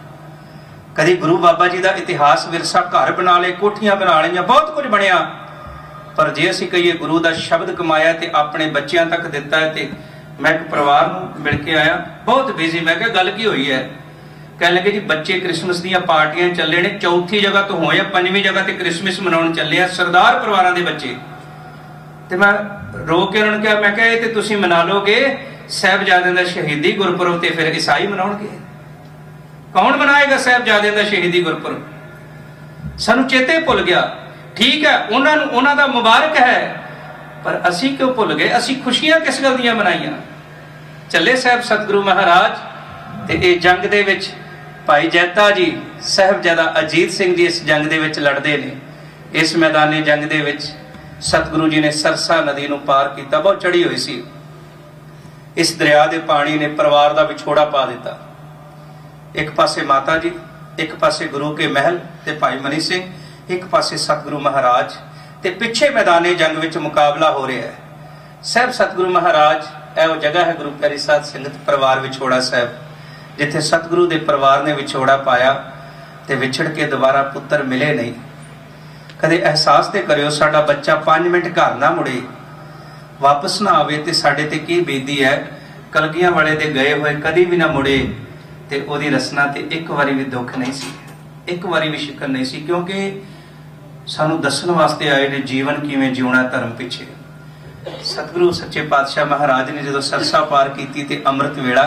कभी गुरु बाबा जी का इतिहास विरसा घर बना ले, कोठियां बना लिया, बहुत कुछ बनया, पर जे असीं कहिए गुरु का शब्द कमाया तो अपने बच्चों तक दिता है। तो मैं एक परिवार नूं मिल के आया, बहुत बिजी। मैं कहा गल की हुई है? कह लगे जी बच्चे क्रिसमस दी पार्टियां चले ने, चौथी जगह तो होए, पंजवीं जगह तो क्रिसमस मनाउण चले आ, सरदार परिवारां दे बच्चे। तो मैं रो के उन्होंने कहा, मैं कहा ये तुसीं मना लोगे साहिबजादे दा शहीदी गुरपुरब, तो फिर ईसाई मनाउणगे? कौन मनाएगा साहिबजादे दा शहीदी गुरपुरब? सानू चेते भुल गया। ठीक है, उन्होंने उन्हों का मुबारक है, पर असी क्यों भुल गए? असी खुशियां किस गल दियां मनाइयां? चले साहब सतगुरु महाराज ते ये जंग दे विच भाई जैता जी साहिबजादा अजीत सिंह जी इस जंग दे विच लड़दे ने। इस मैदाने जंग दे विच सतगुरु जी ने सरसा नदी नूं पार किया, बहुत चढ़ी हुई सी। इस दरिया के पानी ने परिवार का विछोड़ा पा दिता। एक पासे माता जी, एक पासे गुरु के महल ते भाई मनी सिंह, एक पासे सतगुरु महाराज, ते पिछे मैदाने जंग विच मुकाबला हो रहा है। साहब सतगुरु महाराज यह जगह है गुरु प्यारी साध संगत परिवार विछोड़ा साहब, जिथे सतगुरु के परिवार ने विछोड़ा पाया ते विछड़ के दोबारा पुत्र मिले नहीं। कदे एहसास ते करियो, साडा बच्चा पांच मिनट घर ना मुड़े, वापस ना आवे ते साडे ते की बीती है। कलगियां वाले दे गए हुए कदी भी ना मुड़े ते ओदी रसना ते एक बारी भी दुख नहीं सी, एक बारी भी शिकन नहीं सी, क्योंकि सानू दसन वास्ते आए ने जीवन किवें जीवना धर्म पिछे। सतगुरु सच्चे पातशाह महाराज ने जो सरसा पार की ते अमृत वेला,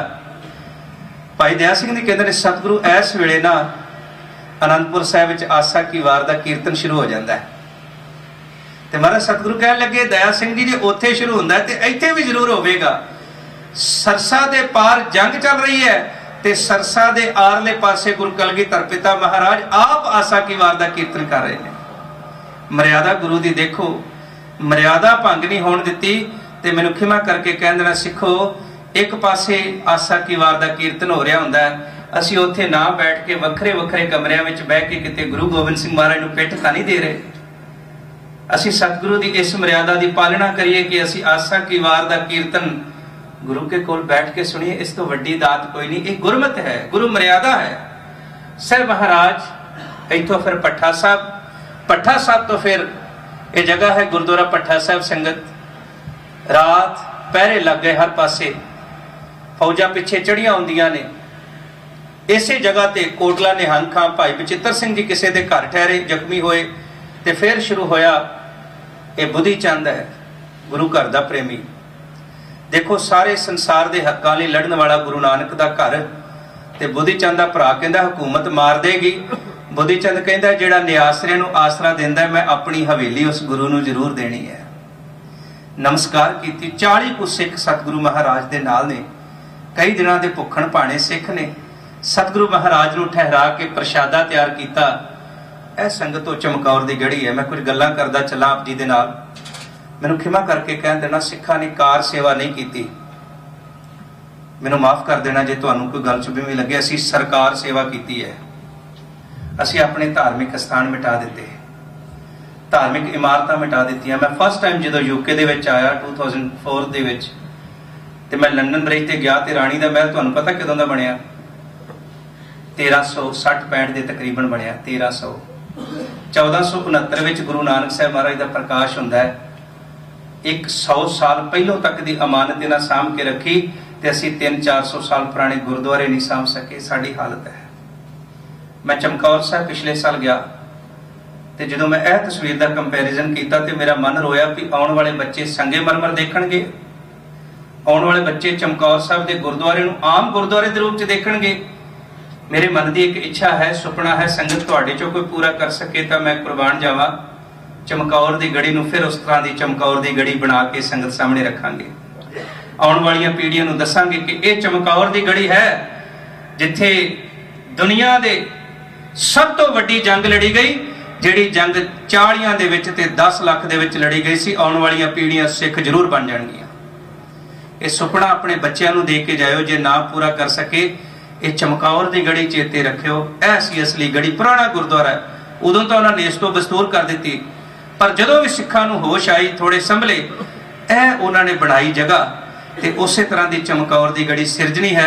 भाई दया सिंह जी कहते हैं सतगुरु इस वेले ना आनंदपुर साहिब विच आसा की वार दा कीर्तन शुरू हो जाता है। ते महाराज सतगुरु कह लगे दया सिंह जी जे उत्थे शुरू होंदा है ते इत्थे भी जरूर होवेगा। सरसा दे पार जंग चल रही है ते सरसा दे आरले पासे गुरु कलगीधर पिता महाराज आप आसा की वार दा कीर्तन कर रहे हैं। मर्यादा गुरु दी देखो, मर्यादा भंग नहीं होण दित्ती। ते मैनूं खिमा करके कह देना सिखो, एक पासे आसा की वार दा कीर्तन हो रहा हुंदा है, असीं उत्थे ना बैठ के वखरे वखरे कमरिਆਂ ਵਿੱਚ बह के किते गुरु गोबिंद सिंह महाराज नूं पिठ तां नहीं दे रहे। असीं सतगुरु दी इस मर्यादा दी पालना करिए कि असीं आसा की वार दा कीर्तन गुरु के कोल बैठ के सुनिए। इस तो वड्डी दात कोई नहीं, एक गुरमत है, गुरु मर्यादा है। सर महाराज इथों फिर पट्ठा साहब, पट्ठा साहब तो फिर ये जगह है गुरुद्वारा पट्ठा साहब संगत। रात पहरे लग गए हर पासे, फौजा पिछे चढ़ियां होंदियां ने। इसे जगह ते कोटला निहंग खां भाई बचित्र सिंह जी किसी के घर ठहरे जख्मी होए। ते फिर शुरू होया ये बुद्धि चंद है गुरु घर का प्रेमी। देखो सारे संसार के हकों लिए लड़न वाला गुरु नानक का घर, ते बुद्धि चंद का भरा कहता हुकूमत मार देगी। बुद्धि चंद कहता जिहड़ा निआसरे नूं आसरा देंदा मैं अपनी हवेली उस गुरु नूं जरूर देनी है। नमस्कार की चाली कुछ सिख सतगुरु महाराज के नाल ने, कई दिनों के भुखण भाणे सिख ने। सतगुरु महाराज नूं ठहरा के प्रशादा तैयार किया। यह संगत तो चमकौर की गढ़ी है। मैं कुछ गल्लां करदा चला आप जी दे नाल, मैनूं खिमा करके कह देना सिखा ने कार सेवा नहीं की। मैनूं माफ कर देना जे तुहानूं कोई गल चुभी लगे। असीं सरकार सेवा की है, असीं अपने धार्मिक स्थान मिटा दिते, धार्मिक इमारतां मिटा दित्तियां। मैं फस्ट टाइम जो यूके दे विच आया टू थाउजेंड फोर दे विच, ते मैं लंडन ब्रिज ते गया ते राणी दा महल तुहानूं पता कदों दा बनिया? तेरह सौ सठ पैंठ के तकरीबन बनया। तेरह सौ चौदह सौ उनहत्तर विच गुरु नानक साहब महाराज का प्रकाश होंदा है। एक सौ साल पहलों तक की अमानत इन्हां साम के रखी ते असीं तीन चार सौ साल पुराने गुरुद्वारे नहीं साम सके। साडी हालत है। मैं चमकौर साहब पिछले साल गया ते जदों मैं यह तस्वीर का कंपैरिजन किया तो मेरा मन रोया कि आने वाले बच्चे संगे मरमर देखणगे, आने वाले बच्चे चमकौर साहब के गुरुद्वारे नूं आम गुरुद्वारे के रूप च देखणगे। मेरे मन की एक इच्छा है, सुपना है, संगत तुहाडे चों कोई पूरा कर सके तो मैं कुर्बान जावां। चमकौर की गढ़ी नूं फिर उस तरह की चमकौर की गढ़ी बना के संगत सामने रखांगे। आने वाली पीढ़ियों नूं दसांगे कि यह चमकौर की गढ़ी है जिथे दुनिया दे सब तो वड्डी जंग लड़ी गई, जिहड़ी जंग चालियां दे विच ते दस लाख दे विच लड़ी गई सी। आने वाली पीढ़ियां सिख जरूर बन जाणगियां। यह सुपना अपने बच्चों नूं दे के जाओ। जे ना पूरा कर सके ये चमकौर की गढ़ी चेते रखियो। ऐसी असली गढ़ी पुराना गुरुद्वारा है। उदों तो उन्होंने नेस तो बस्तूर कर दी, पर जदों भी सिखां नूं होश आई थोड़े संभले ए उन्होंने बनाई जगह ते उस तरह की चमकौर की गढ़ी सिरजनी है।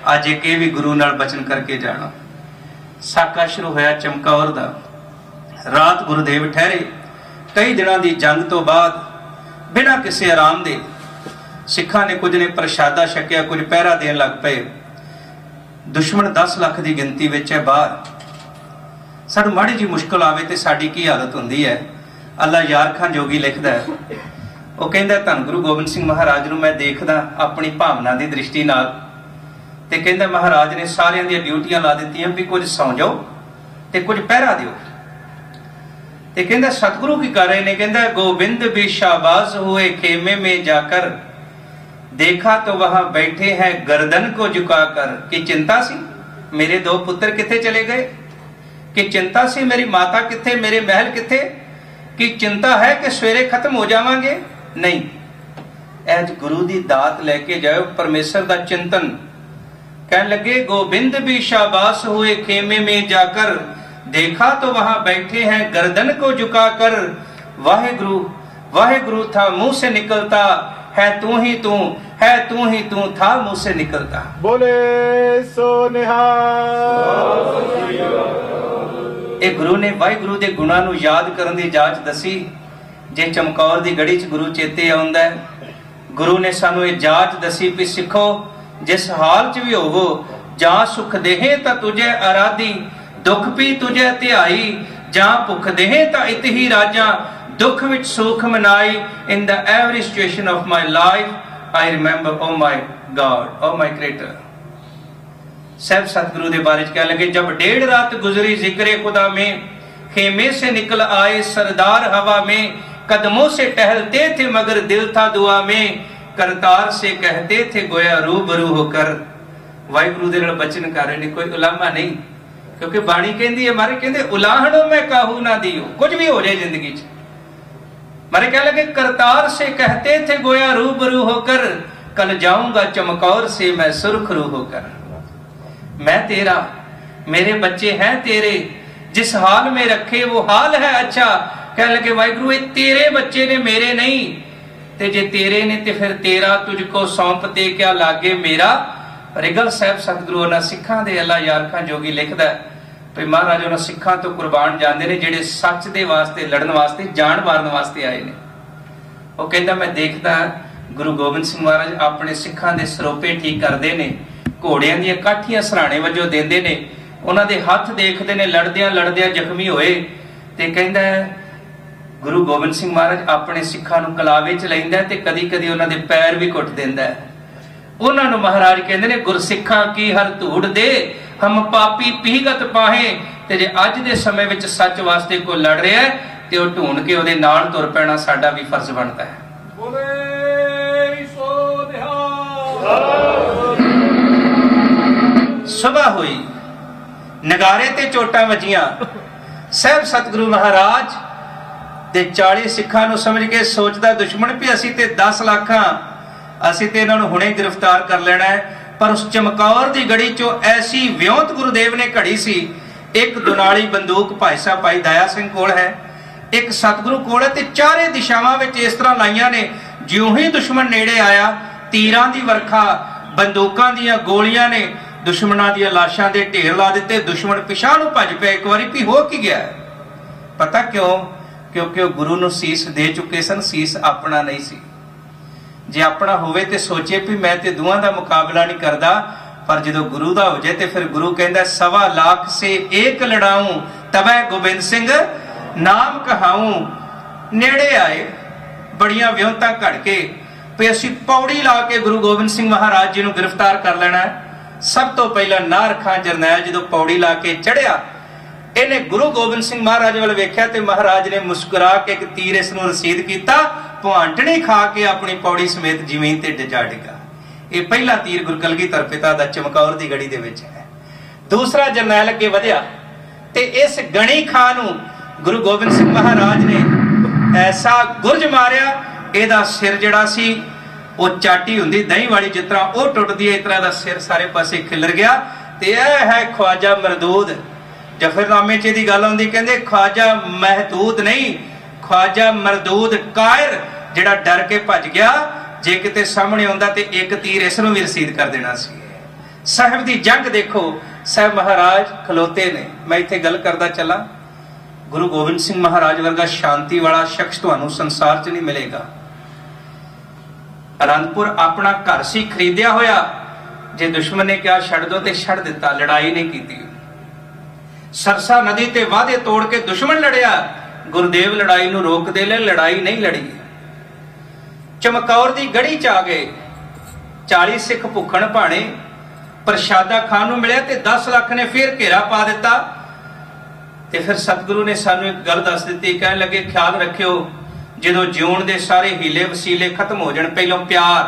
अज एक ये भी गुरु नाल बचन करके जाना। साका शुरू होया चमकौर दा। रात गुरुदेव ठहरे। कई दिनों की जंग तो बाद बिना किसी आराम दे सिखा ने कुछ ने प्रशादा छकिया, कुछ पहरा देन लग पे। दुश्मन दस लाख की गिनती विच है बाहर। सानू माड़ी जी मुश्किल आवे ते साडी की हालत हुंदी है। अल्लाह यार खान जोगी लिखदा है, वो कहंदा धन गुरु गोबिंद सिंह महाराज नूं मैं देखदा अपनी भावना की दृष्टि नाल, ते कहंदा महाराज ने सारियां दी ड्यूटियां ला दित्तियां भी कुछ सौ जाओ ते कुछ पहरा दिओ। ते कहंदा सतगुरु की कर रहे ने, कहंदा गोविंद भी शाबाज हुए खेमे में जाकर, देखा तो वहां बैठे हैं गर्दन को झुकाकर। कि चिंता सी मेरे दो पुत्र किथे चले गए, कि चिंता सी मेरी माता किथे, मेरे महल किथे, कि चिंता है कि सवेरे खत्म हो जावांगे। नहीं, ऐज गुरु दी दात लेके जाओ, परमेश्वर दा चिंतन। कहने लगे गोविंद भी शाबाश हुए खेमे में जाकर, देखा तो वहां बैठे हैं गर्दन को झुकाकर। वाहे गुरु वाहे गुरु था मुंह से निकलता, है तू ही तू, है तू ही तू था मुंह से निकलता। बोले सो निहाल। ਇਹ ਗੁਰੂ ਨੇ ਵਾਹਿਗੁਰੂ ਦੇ ਗੁਣਾਂ ਨੂੰ ਯਾਦ ਕਰਨ ਦੀ ਜਾਚ ਦਸੀ। ਜੇ ਚਮਕੌਰ ਦੀ ਗੜੀ 'ਚ ਗੁਰੂ ਚੇਤੇ ਆਉਂਦਾ, ਗੁਰੂ ਨੇ ਸਾਨੂੰ ਇਹ ਜਾਚ ਦਸੀ ਵੀ ਸਿੱਖੋ ਜਿਸ ਹਾਲ 'ਚ ਵੀ ਹੋਵੋ, ਜਾਂ ਸੁਖ ਦੇਹੇ ਤਾਂ ਤੁਝੇ ਆਰਾਧੀ, ਦੁੱਖ ਵੀ ਤੁਝੇ ਧਿਆਈ, ਜਾਂ ਭੁੱਖ ਦੇਹੇ ਤਾਂ ਇਤ ਹੀ ਰਾਜਾਂ, ਦੁੱਖ ਵਿੱਚ ਸੁਖ ਮਨਾਈ। In the every situation of my life I remember oh my God, oh my creator. साहब सतगुरु के बारे कह लगे, जब डेढ़ रात गुजरी जिक्रे खुदा में, खेमे से निकल आए सरदार हवा में, कदमों से टहलते थे मगर दिल था दुआ में, करतार से कहते थे गोया रूबरू होकर। वाहिगुरु दे नाल बचन कर रहे ने, कोई उलामा नहीं, क्योंकि बाणी कहती है मारे कहते उलाहणों में काहू ना दियो, कुछ भी हो जाए जिंदगी च। मारे कह लगे करतार से कहते थे गोया रूबरू होकर, कल जाऊंगा चमकौर से मैं सुरखरू होकर। मैं तेरा, मेरे बच्चे हैं तेरे, जिस हाल में रखे वो हाल है अच्छा। कह लगे वाहिगुरु ये तेरे बच्चे ने, मेरे नहीं, ते जे तेरे ने ते फिर तेरा तुझको सौंपते क्या लागे मेरा। रिगल साहब सतगुरु उन्हां सिखां दे अल्लाह यार खान जोगी लिखदा भी महाराज उन्हां सिखां तो कुर्बान जांदे ने जिहड़े सच दे वास्ते लड़न वास्ते जान मारन वास्ते आए ने। वो कहंदा मैं देखदा गुरु गोबिंद सिंह महाराज अपने सिखां दे सरोपे ठीक करदे ने, घोड़ियां दी काठियां सराणे वजों देंदे ने, उन्हां दे हथ देखदे ने लड़दियां लड़दियां जख्मी होए, ते कहंदा गुरु गोबिंद सिंह महाराज अपने सिखां नूं कलावे च लैंदा ते कदी कदी उन्हां दे पैर भी कुट दिंदा। उन्हां नूं महाराज कहंदे ने गुरसिखां की हर धूड़ दे, हम पापी पीगत पाहे। ते जे अज दे समय विच सच वास्ते कोई लड़ रिहा है ते ओह ढूंढ के ओहदे नाल तुर पैना साडा भी फर्ज बनदा है। बोले सो निहाल। सुबह हुई, नगारे ते चोटां वजियां। साहब सतगुरु महाराज ते चाली सिखां नूं समझ के सोचदा दुश्मन भी असी ते दस लाखां, असी ते इन्हां नूं हुणे गिरफ्तार कर लेना है। पर उस चमकौर दी गड़ी चो ऐसी व्योंत गुरुदेव ने घड़ी सी। एक दुनाली बंदूक भाई साहब भाई दया सिंह कोल है, एक सतगुरु कोल है, ते चारे दिशावां विच इस तरह लाइयां ने जिउं ही दुश्मन नेड़े आया, तीरां दी वरखा, बंदूकां दीयां गोलियां ने दुश्मनां दीयां लाशां दे ढेर ला दिते। दुश्मन पिछां नूं भज पिया। एक वारी भी हो की गया, पता क्यों? क्योंकि वो गुरु नूं सीस दे चुके सन, सीस अपना नहीं सी। जे अपना होवे ते सोचे भी मैं ते दुआं दा मुकाबला नहीं करदा, पर जदों गुरु दा हो जाए ते फिर गुरु कहंदा सवा लाख से एक लड़ाऊं तबै गोबिंद सिंह नाम कहाऊं। नेड़े आए बड़ियां व्योंतां घड़ के भी असीं पौड़ी ला के गुरु गोबिंद सिंह महाराज जी नूं गिरफ्तार कर लेना है। सब तो पहला नार खां जरनैल जदों पौड़ी ला के चढ़िया, इन्हें गुरु गोबिंद सिंह महाराज वाल वेख्या ते महाराज ने मुस्कुरा के एक तीर इस नूं रसीद कीता, भुआंटणी खा के अपनी पौड़ी समेत जमीन ते जा डिगा। ये पहला तीर गुरु कलगीधर पिता दा चमकौर दी गड़ी दे विच है। दूसरा जरनैल अगे वधिया ते इस गणी खां नूं गुरु गोबिंद सिंह महाराज ने ऐसा गुरज मारिया, इहदा सिर जिहड़ा सी वो चाटी हुंदी दही वाली जिस तरह वो टुटदी है, इस तरह दा सिर सारे पासे खिलर गया। ते यह है ख्वाजा मरदूद। जफरनामे च दी गल आउंदी, कहंदे ख्वाजा महदूद नहीं, ख्वाजा मरदूद कायर जिहड़ा डर के भज गया। जे किते सामने आउंदा ते एक तीर इस नूं भी रसीद कर देना सी। साहिब दी जंग देखो, साहिब महाराज खलोते ने। मैं इत्थे गल करदा चला, गुरु गोबिंद सिंह महाराज वर्गा शांति वाला शख्स तुहानू संसार च नहीं मिलेगा। आनंदपुर अपना घर सी खरीदिया होया, जे दुश्मन ने क्या छड़ दो ते छड़ दिता, लड़ाई नहीं की। सरसा नदी ते वादे तोड़ के दुश्मन लड़िया, गुरुदेव लड़ाई नू रोक दे ले, लड़ाई नहीं लड़ी। चमकौर दी गढ़ी च आ गए, चाली सिख भुखण भाणे, प्रशादा खान नू मिलिया ते दस लाख ने फिर घेरा पा दिता। ते फिर सतगुरु ने सानू एक गल दस दी, कहने लगे ख्याल रखियो, जदों जीवन दे सारे हीले वसीले खत्म हो जाण, पहलों प्यार,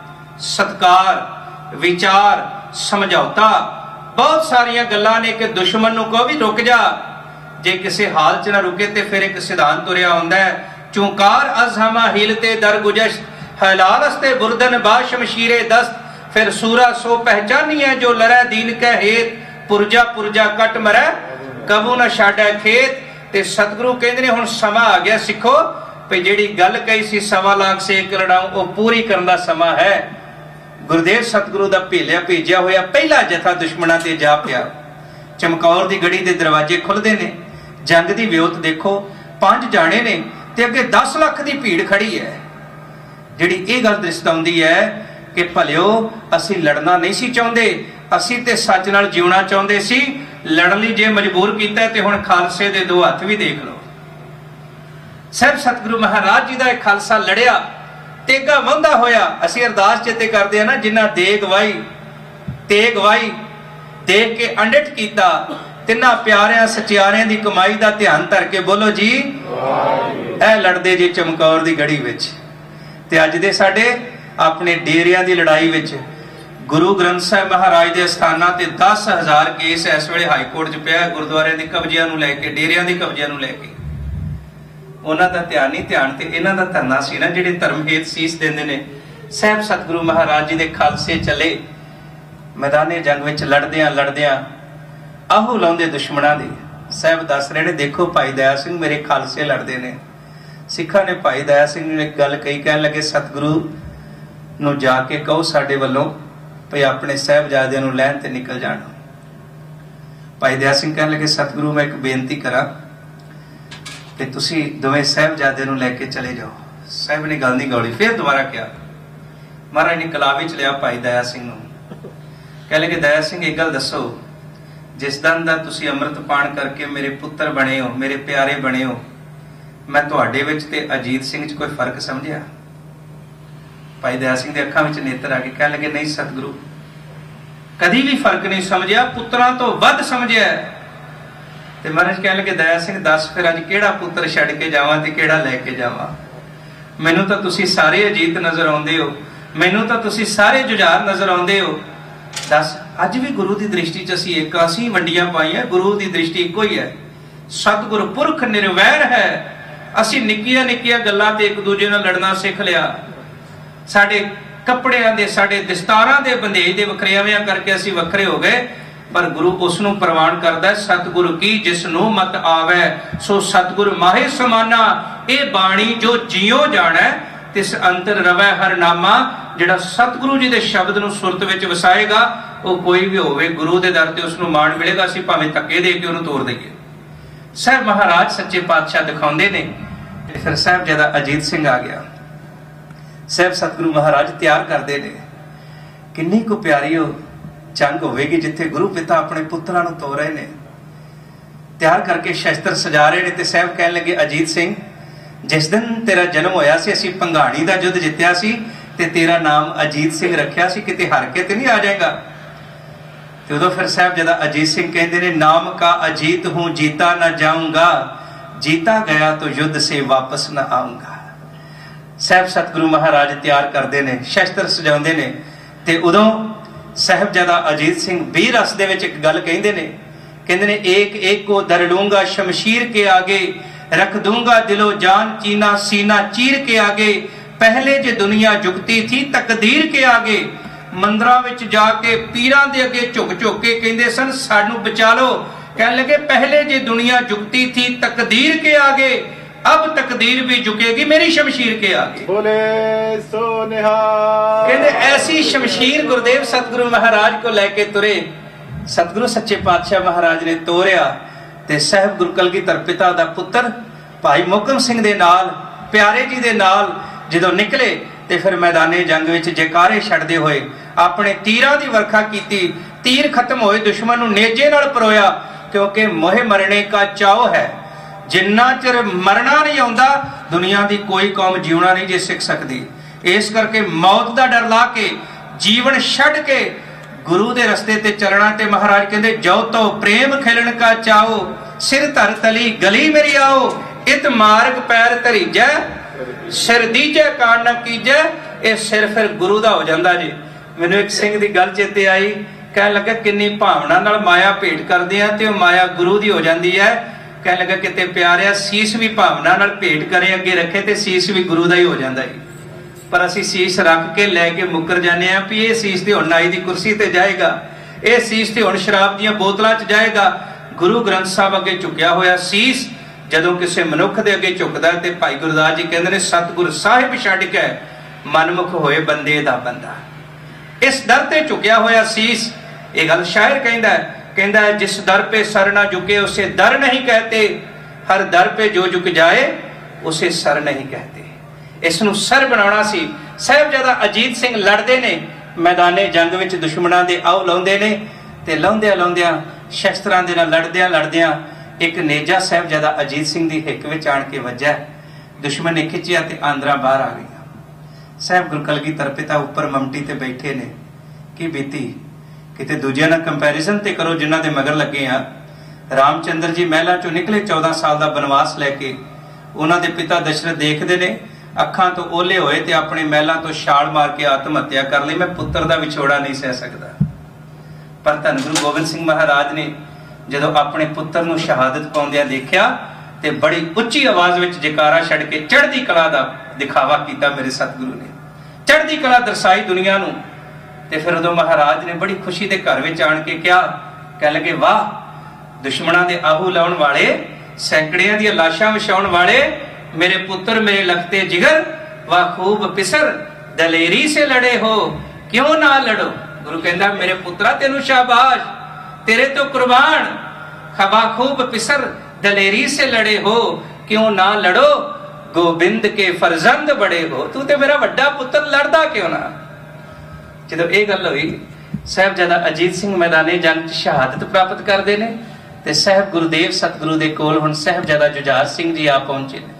सत्कार, विचार, समझौता, बहुत सारिया गल्लां ने कि दुश्मन नू कहो भी रुक जा, जे किसी हाल च ना रुके ते फिर एक सिद्धांत तुरिया हुंदा है, चूंकार अज़हमा हीलते दर गुजश, हलाल अस्ते बुरदन बा शमशीरे दस्त, फिर सूरा सो पहचानी है जो लरै दीन कै हेत, पुरजा पुरजा कट मरै कबू ना छाड़ै खेत। ते सतगुरु कहंदे ने हुण समा आ गया सिखो, भई जिहड़ी गल कही सी सवा लाख से एक लड़ाऊं, वो पूरी करन दा समा है। गुरुदेव सतगुरु दा भेलिया भेजिया होया पहला जथा दुश्मनां ते जा पिया। चमकौर दी गढ़ी दे दरवाजे खुलदे ने, जंग दी विओत देखो, पंज जाने ने ते अगे दस लाख दी भीड़ खड़ी है। जिहड़ी ये गल दर्शाउंदी है कि भलिओ असी लड़ना नहीं सी चाहुंदे, असी ते सच नाल जीवना चाहुंदे सी, लड़न लई जे मजबूर कीता ते हुण खालसे दे दो हत्थ भी देख लो। साहिब सतगुरु महाराज जी दा एक खालसा लड़िया, तेगा वंदा होया। असी अरदास चेते करदे हां ना, जिन्ना देग वाई तेग वाई, देख के अंडिठ कीता, तिन्ना प्यारियां सचियारियां दी कमाई दा ध्यान धर के बोलो जी ऐ लड़दे जी चमकौर दी गढ़ी विच। ते अज दे साडे अपने डेरियां दी लड़ाई विच गुरु ग्रंथ साहिब महाराज दे अस्थानां ते दस हजार केस इस वेले हाई कोर्ट च पिया, गुरुद्वारियां दे कब्जियां नूं लैके, डेरियां दे कब्जियां नूं लैके। उन्हां दा ध्यान नहीं, ध्यान ते इन्हां दा धरना सी ना, जिहड़े धर्म हेत सीस दिंदे ने। साहिब सतगुरु महाराज जी दे खालसे चले, मैदाने जंग विच लड़दियां लड़दियां आहू लाउंदे दुश्मनां दे। साहिब दस रहे ने, देखो भाई दया सिंह मेरे खालसे लड़दे ने। सिखां ने भाई दया सिंह ने एक गल कही, कहण लगे सतगुरु नूं जाके कहो साडे वल्लों भई अपने साहिबजादे नूं लैण ते निकल जाण। भाई दया सिंह कहण लगे सतगुरु मैं एक बेनती करा कि तुसी दोवें साहिबजादे नूं लैके चले जाओ। साहिब ने गल नहीं गौली, फिर दोबारा कहा। महाराज ने कलावे च लिया भाई दया सिंह नूं, कह लगे दया सिंह एक गल दसो, जिस दिन दा तुसी अमृत पान करके मेरे पुत्र बने हो, मेरे प्यारे बने हो, मैं तुहाडे विच ते अजीत सिंह च कोई फर्क समझिया? भाई दया सिंह दे अखां विच नेत्र आ गए, कह लगे नहीं सतगुरु कदी भी फर्क नहीं समझिया, पुत्रां तो वध समझिया। ते महाराज कह लगे दया सिंह दस फिर अज किहड़ा पुत्र छड्ड के जावां ते किहड़ा लैके जावां? मैनूं तां तुसी सारे अजीत नजर आउंदे हो, मैनूं तां तुसी सारे जुझार नजर आउंदे हो। दस अज भी गुरु की दृष्टि च असीं एक असीं वंडियां पाईआं, गुरु की दृष्टि इक्को ही है। सतगुरु पुरख निर्वैर है। असीं निक्कियां निक्कियां गल्लां ते एक दूजे नाल लड़ना सिख लिया। साडे कपड़ियां दे, साडे दस्तारां दे बंदेज दे वखरेवियां करके असीं वखरे हो गए, पर गुरु उसनूं प्रवान करदा है, सतगुरु की जिसनूं मत आवे सो सतगुरु माहे समाना। ये बाणी जो जियो जाणै तिस अंतर रवै हर नामा। जिहड़ा सतगुरु जी दे शब्द नूं सुरत विच वसाएगा, वो कोई भी होवे गुरु दे दर ते उसनूं मान मिलेगा। असीं भावें धक्के दे के उहनूं तोड़ दईए। साहिब महाराज सच्चे पातशाह दिखाउंदे ने। फिर साहिबजादा अजीत सिंह आ गया। साहिब सतगुरु महाराज तैयार करते ने, किन्नी को प्यारी हो जंग होवेगी जिथे गुरु पिता अपने पुत्रां नूं तोड़ रहे ने। तैयार करके शस्त्र सजा रहे ने। ते साहिब कहण लगे अजीत सिंह जिस दिन तेरा जन्म होया सी, असीं भंगाणी दा युद्ध जित्तिया सी ते तेरा नाम अजीत सिंह रखिया सी, किते हार के ते नहीं आ जाएगा? ते उदों फिर साहिबजादा अजीत सिंह कहते ने, नाम का अजीत हूं जीता ना जाऊंगा, जीता गया तो युद्ध से वापस न आऊंगा। साहिब सतगुरु महाराज तैयार करते ने, शस्त्र सजाउंदे ने। ते उदों साहिबजादा अजीत सिंह भी रस दे विच एक गल कहंदे ने, कहंदे ने एक एक को दर लूंगा शमशीर के आगे, रख दूंगा दिलो जान चीना सीना चीर के आगे। पहले जे दुनिया झुकती थी तकदीर के आगे, मंदिरां विच जाके पीरां दे अगे झुक झुक के कहंदे सन सानू बचा लो। कहने लगे पहले जे दुनिया झुकती थी तकदीर के आगे, अब तकदीर भी झुकेगी मेरी शमशीर के आगे। बोले सो निहाल। कहते ऐसी शमशीर गुरुदेव सतगुरु महाराज को लेके तुरे। सतगुरु सच्चे पातशाह महाराज ने तोरिया ते साहिब गुरु कलगीधर पिता दा पुत्र भाई मोहकम सिंह दे नाल प्यारे जी दे नाल जदों निकले ते फिर मैदाने जंग विच जयकारे छड्डदे होए अपने तीरां दी वर्खा कीती। तीर खत्म होए, दुश्मन नूं नेजे नाल परोया, क्योंकि मोहे मरने का चाव है। जिन्ना चिर मरना नहीं आउंदा दुनिया दी कोई कौम जीवना नहीं जे सिख सकदी। इस करके मौत दा डर ला के जीवन छड्ड के गुरु दे रस्ते ते चलना। ते महाराज कहंदे जो तो प्रेम खेलन का चाओ सिर धर तली गली मेरी आओ इत मार्ग पैर धरीजै सिर दीजै कान न कीजै। ये सिर फिर गुरु दा हो जांदा जी। मैनूं एक सिंह दी गल चेते आई, कहण लगा किन्नी भावना नाल माया भेंट करदे आ ते माया गुरु दी हो जांदी है। कहण लगा किते प्यारिया सीस भी भावना नाल भेंट करे अगे रखे ते सीस भी गुरु दा ही हो जांदा है। पर असी सीस रख के लैके मुकर जाने आ भी ये सीस ते हुण नाई दी कुर्सी ते जाएगा, ये सीस ते हुण शराब दीयां बोतलां च जाएगा। गुरु ग्रंथ साहब अगे झुकिया होया सीस जदों किसी मनुख दे अगे झुकदा ते भाई गुरदास जी कहंदे ने सतगुर साहिब छड्ड के मनमुख होए बंदे दा बंदा। इस दर ते झुकिया होया सीस। ये गल शायर कहंदा है, कहंदा है जिस दर पे सर ना झुके उसे दर नहीं कहते, हर दर पे जो झुक जाए उसे सर नहीं कहते। इसनूं सर बनाउणा सी। साहिबजादा अजीत सिंह लड़दे ने मैदाने जंग विच दुश्मनां दे आओ लाउंदे ने ते लाउंदियां लाउंदियां शस्त्रां दे नाल लड़दियां लड़दियां एक नेजा साहिबजादा अजीत सिंह दी हिक विच आण के वज्जा। दुश्मन ने खिंचिया ते आंदरां बाहर आ गईयां। साहिब गुरु कलगीधर पिता उपर ममटी ते बैठे ने कि बीती किते दूजियां नाल कंपैरिजन ते करो जिन्हां दे मगर लगे आ। रामचंद्र जी महलां चों निकले चौदह साल दा बनवास लैके। उन्हां दे पिता दशरथ देखदे ने अखां तो ओले होए ते अपने महलां तो छाल मार के आत्म हत्या कर लई। मैं पुत्र दा विछोड़ा नहीं सह सकदा। पर धन गुरु गोबिंद सिंह महाराज ने जदों अपने पुत्र नूं शहादत पाउंदियां देखिया ते बड़ी उच्ची आवाज विच जयकारा छड्ड के चढ़दी कला दा दिखावा कीता। मेरे सतगुरु ने चढ़दी कला दर्शाई दुनिया नूं। ते फिर उदों महाराज ने बड़ी खुशी दे घर विच आण के क्या कह लगे, वाह दुश्मनां दे आहू लाउण वाले सैकड़ियां दी लाशां विछाउण वाले मेरे पुत्र मेरे लगते जिगर वाह खूब पिसर दलेरी से लड़े हो क्यों ना लड़ो। गुरु कहंदा मेरे पुत्रा तेनू शाबाश तेरे तो कुर्बान, खबा खूब पिसर दलेरी से लड़े हो क्यों ना लड़ो, गोबिंद के फरजंद बड़े हो। तू ते मेरा वड्डा पुत्र लड़दा क्यों ना। जदों ये गल हुई साहिबजादा अजीत सिंह मैदाने जंग च शहादत प्राप्त करदे ने ते साहिब गुरुदेव सतगुरु दे कोल हुण साहिबजादा जुझार सिंह जी आ पहुंचे ने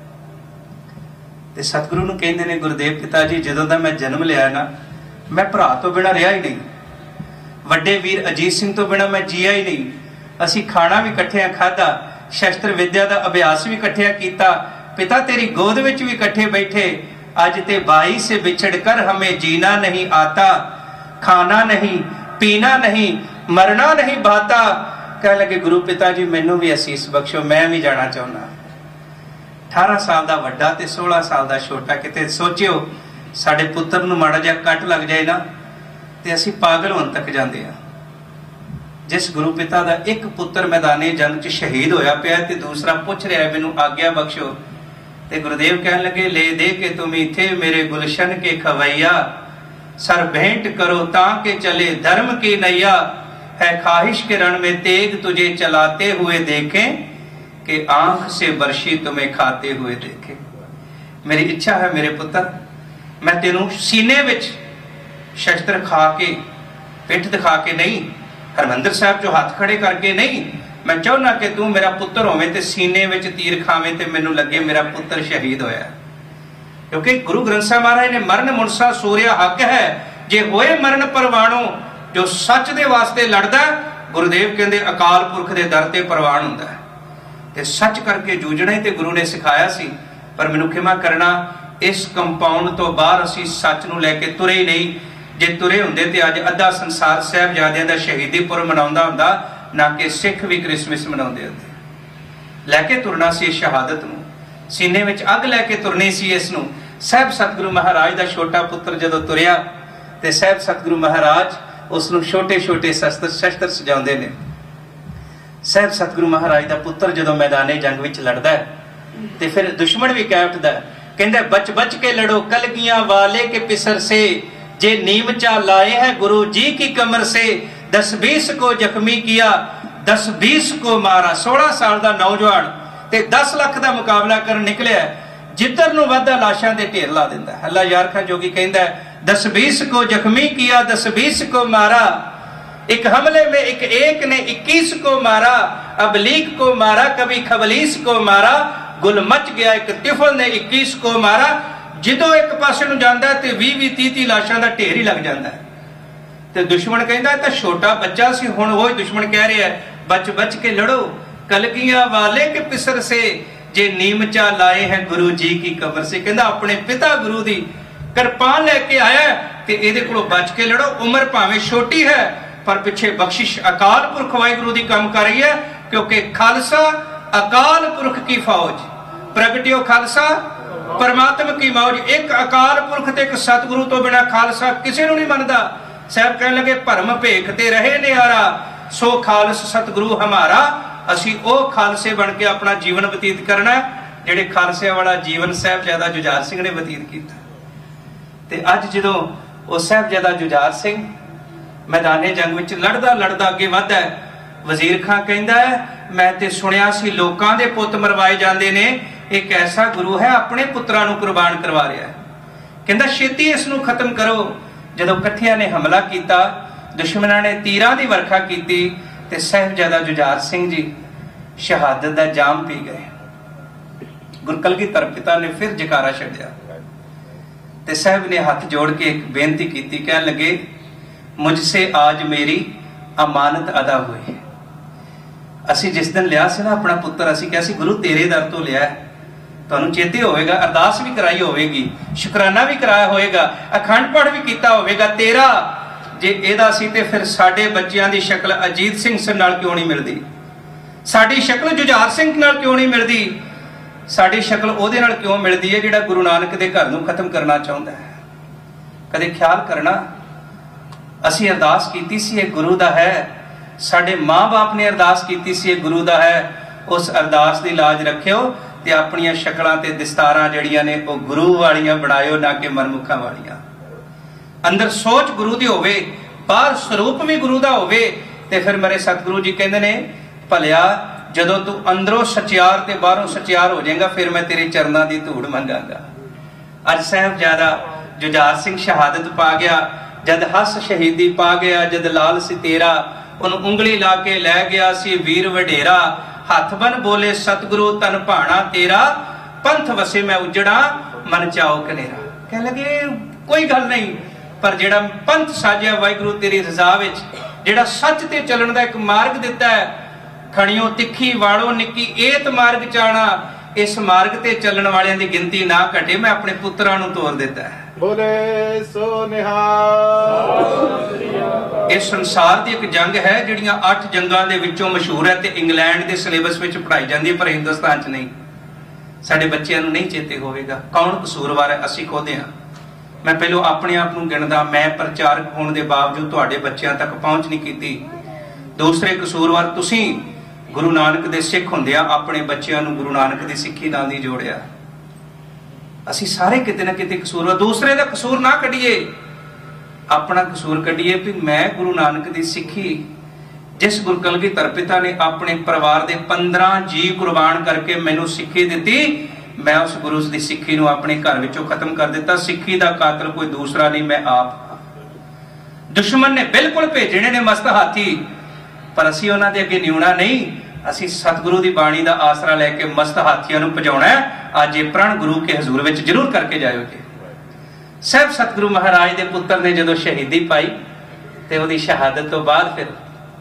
ते सतगुरु नूं कहंदे ने गुरुदेव पिता जी जदों दा मैं जन्म लिया ना मैं भरा तो बिना रहा ही नहीं, वड्डे वीर अजीत सिंह तो बिना मैं जिया ही नहीं। असी खाना भी इकट्ठे खाधा, शस्त्र विद्या का अभ्यास भी इकट्ठे कीता, पिता तेरी गोद विच भी इकट्ठे बैठे। अज ते बाई से बिछड़ कर हमें जीना नहीं आता, खाना नहीं पीना नहीं मरना नहीं भाता। कह लगे गुरु पिता जी मैनू भी असीस बख्शो, मैं भी जाना चाहना। अठारह साल का वड्डा ते सोलह साल का छोटा, किते सोचियो साडे पुत्र नूं माड़ा जिहा कट लग जाए ना ते असी पागल होण तक जांदे आ। जिस गुरु पिता दा एक पुत्र मैदाने जंग च शहीद होया पिया ते दूसरा पुछ रहा है मैनू आग्या बख्शो ते गुरुदेव कहन लगे ले दे के तुम थे मेरे गुलशन के खवैया, सर भेंट करो ताके चले धर्म की नैया, है ख्वाहिश के रण में तेग तुझे चलाते हुए देखें कि आंख से बर्शी तुम्हें खाते हुए देखे। मेरी इच्छा है मेरे पुत्र मैं तेनू सीने विच शस्त्र खा के पिठ दिखा के नहीं, हरमंदिर साहब जो हाथ खड़े करके नहीं, मैं चाहना कि तू मेरा पुत्र होवे ते सीने विच तीर खावे ते मैनू लगे मेरा पुत्र शहीद होया। क्योंकि गुरु ग्रंथ साहब महाराज ने मरण मुनसा सूर्या हक है जे होए मरण परवाणो, जो सच दे वास्ते लड़दा गुरुदेव कहंदे अकाल पुरख दे दर ते परवान हुंदा है। ते सच करके जूझना ही ते गुरु ने सिखाया सी। पर मैनू खिमा करना इस कंपाउंड तो बाहर असी सच नूं लैके तुरे ही नहीं। जे तुरे हुंदे ते अज अद्धा संसार साहिबजादियां दा शहीदी पुरब मनाउंदा हुंदा, ना कि सिख भी क्रिसमस मनाउंदे हुंदे। लैके तुरना सी इस शहादत नूं, सीने विच अग लैके तुरनी सी इस नूं। साहिब सतगुरु महाराज दा छोटा पुत्र जदों तुरिया ते साहिब सतगुरु महाराज उस नूं छोटे छोटे शस्त्र शस्त्र सजाउंदे ने। साहिब सतगुरु महाराज दा पुत्र जदों मैदाने जंग विच लड़दा है ते फिर दुश्मन भी कह उठदा, कहंदा बच बच के लड़ो कलगियां वाले के पिसर से, जे नीम चा लाए हैं गुरु जी की कमर से, दस बीस को जख्मी किया दस बीस को मारा। सोलह साल का नौजवान ते दस लाख का मुकाबला कर निकलिया, जिधर नूं वधा लाशां दे ढेर ला दिंदा। अल्लाह यार खां जोगी कहंदा दस बीस को जख्मी किया दस बीस को मारा, एक हमले में एक एक ने इक्कीस को मारा, अबलीग को मारा कभी खबलीस को मारा, गुल मच गया एक तिफल ने इक्कीस को मारा। जो एक पासे नूं जांदा है ते बीस बीस तीस तीस लाशां दा ढेर ही लग जांदा है। ते दुश्मन कहंदा तां छोटा बच्चा सी, हुण ओह दुश्मन कह रहा है बच बच के लड़ो कलगियां वाले के पिसर से, जे नीम चा लाए हैं गुरु जी की कबर से। कहंदा अपने पिता गुरु दी किरपान लेके आया ते इहदे कोलों बच के लड़ो। उम्र भावें छोटी है पर पिछे बख्शिश अकाल पुरख वाहिगुरु दी काम कर रही है, क्योंकि खालसा अकाल पुरख की फौज, प्रगटियो खालसा परमात्मा की मौज। एक अकाल पुरख ते एक सतगुरु तो बिना खालसा किसी नूं नहीं मनदा। साहब कहने लगे भरम भेखते रहे निहारा, सो खालस सतगुरु हमारा। असी ओ खालसे बन के अपना जीवन बतीत करना जिहड़े खालसे वाला जीवन साहिबजादा जुझार सिंह ने बतीत किया। ते अज जदों ओ साहिबजादा जुझार सिंह मैदाने जंग विच लड़दा लड़दा अगे वधदा है, वजीर खां कहंदा है मैं ते सुनिया सी लोकां दे पुत मरवाए जांदे ने, एक ऐसा गुरु है अपने पुत्रां नूं कुर्बान करवा रहा है। कहंदा छेती इस नूं खत्म करो। जदों कट्ठियां ने हमला किया, दुश्मनां ने तीरां दी वर्खा की ते साहिबजादा जुझार सिंह जी शहादत दा जाम पी गए। गुरु कलगीधर पिता ने फिर जकारा छड्डिया ते साहब ने हाथ जोड़ के एक बेनती की, कह लगे मुझसे आज मेरी अमानत अदा हुई है। असी जिस दिन लिया सी ना अपना पुत्र, असी कहा सी गुरु तेरे दर तो लिया है, तुहानूं चेते होवेगा, अरदास भी कराई होवेगी, शुकराना भी कराया होएगा, अखंड पाठ भी किया होवेगा तेरा। जे एदा सी ते फिर साडे बच्चियां दी शक्ल अजीत सिंह नाल क्यों नहीं मिलदी, साडी शक्ल जुझार सिंह नाल क्यों नहीं मिलदी, साडी शक्ल ओहदे नाल क्यों मिलदी है जिहड़ा गुरु नानक दे घर नूं खत्म करना चाहुंदा है। कदे ख्याल करना, असी अरदास कीती सी ये गुरु दा है, साडे मां बाप ने अरदास कीती सी ये गुरु दा है। उस अरदास दी लाज रखियो ते अपनियां शक्लां ते दस्तारां जड़ियां ने ओ गुरु वालियां बनायो, ना कि मनमुखां वालियां। अंदर सोच गुरु दी होवे, बाहर स्वरूप भी गुरु दा होवे। ते फिर मेरे सतगुरु जी कहंदे ने भलिया जदों तू अंदरों सचियार ते बाहरों सचियार हो जाएगा, फिर मैं तेरे चरनां दी धूड़ मंगांगा। अज साहिबजादा जुझार सिंह शहादत पा गया, जद हस शहीदी पा गया, जद लाल सी तेरा, उन उंगली ला के लै गया सी वीर वडेरा। हथ बन बोले सतगुरु तन भाणा तेरा, पंथ वसे मैं उजड़ा मन चाओ कनेरा। कह लगे कोई गल नहीं, पर जेड़ा पंथ साजिया वाहिगुरु तेरी रजा विच, जेड़ा सच ते चलण दा एक मार्ग दिता है, खड़ियों तिखी वालों निक्की एत मार्ग चाणा, इस मार्ग ते चलण वालियां दी गिनती ना घटे, मैं अपने पुत्रां नूं तोर दिता है। बोले सो निहाल। इस संसार दी एक जंग है जिहड़ियां अठ जंगां दे विचों मशहूर है ते इंग्लैंड दे सिलेबस विच पढ़ाई जांदी है, पर हिंदुस्तान च नहीं। साडे बच्चियां नूं नहीं चेते होवेगा। कौन कसूरवार है? असीं खुद हां। मैं पहलो अपने आप नूं गिणदा, मैं प्रचारक होने के बावजूद तुहाडे बच्चियां तक पहुंच नहीं कीती। दूसरे कसूरवार तुसीं गुरु नानक दे सिख हुंदिआं अपने बच्चियां नूं गुरु नानक दी सिੱਖੀ नाल नहीं जोड़िया। असीं सारे किते ना किते कसूरवार, दूसरे दा कसूर ना कढीए, अपना कसूर कढीए भी मैं गुरु नानक दी सिੱਖੀ, जिस गुरु कलगीधर पिता ने अपने परिवार दे पंद्रह जी कुर्बान करके मैनूं सिੱਖੀ दित्ती, मैं उस गुरु की सिੱਖੀ नूं अपने घर विचों खत्म कर दिता। सिੱਖੀ दा कातिल कोई दूसरा नहीं, मैं आप। दुश्मन ने बिल्कुल भेजने ने मस्त हाथी, पर असीं उन्हां दे अगे न्यूणा नहीं। असीं सतगुरु दी बाणी दा आसरा लैके मस्त हाथियां नूं भजाउणा है। अज ये प्रण गुरु के हजूर विच जरूर करके जाओ जी। साहब सतगुरु महाराज दे पुत्र ने जदों शहीदी पाई ते उहदी शहादत तो बाद फिर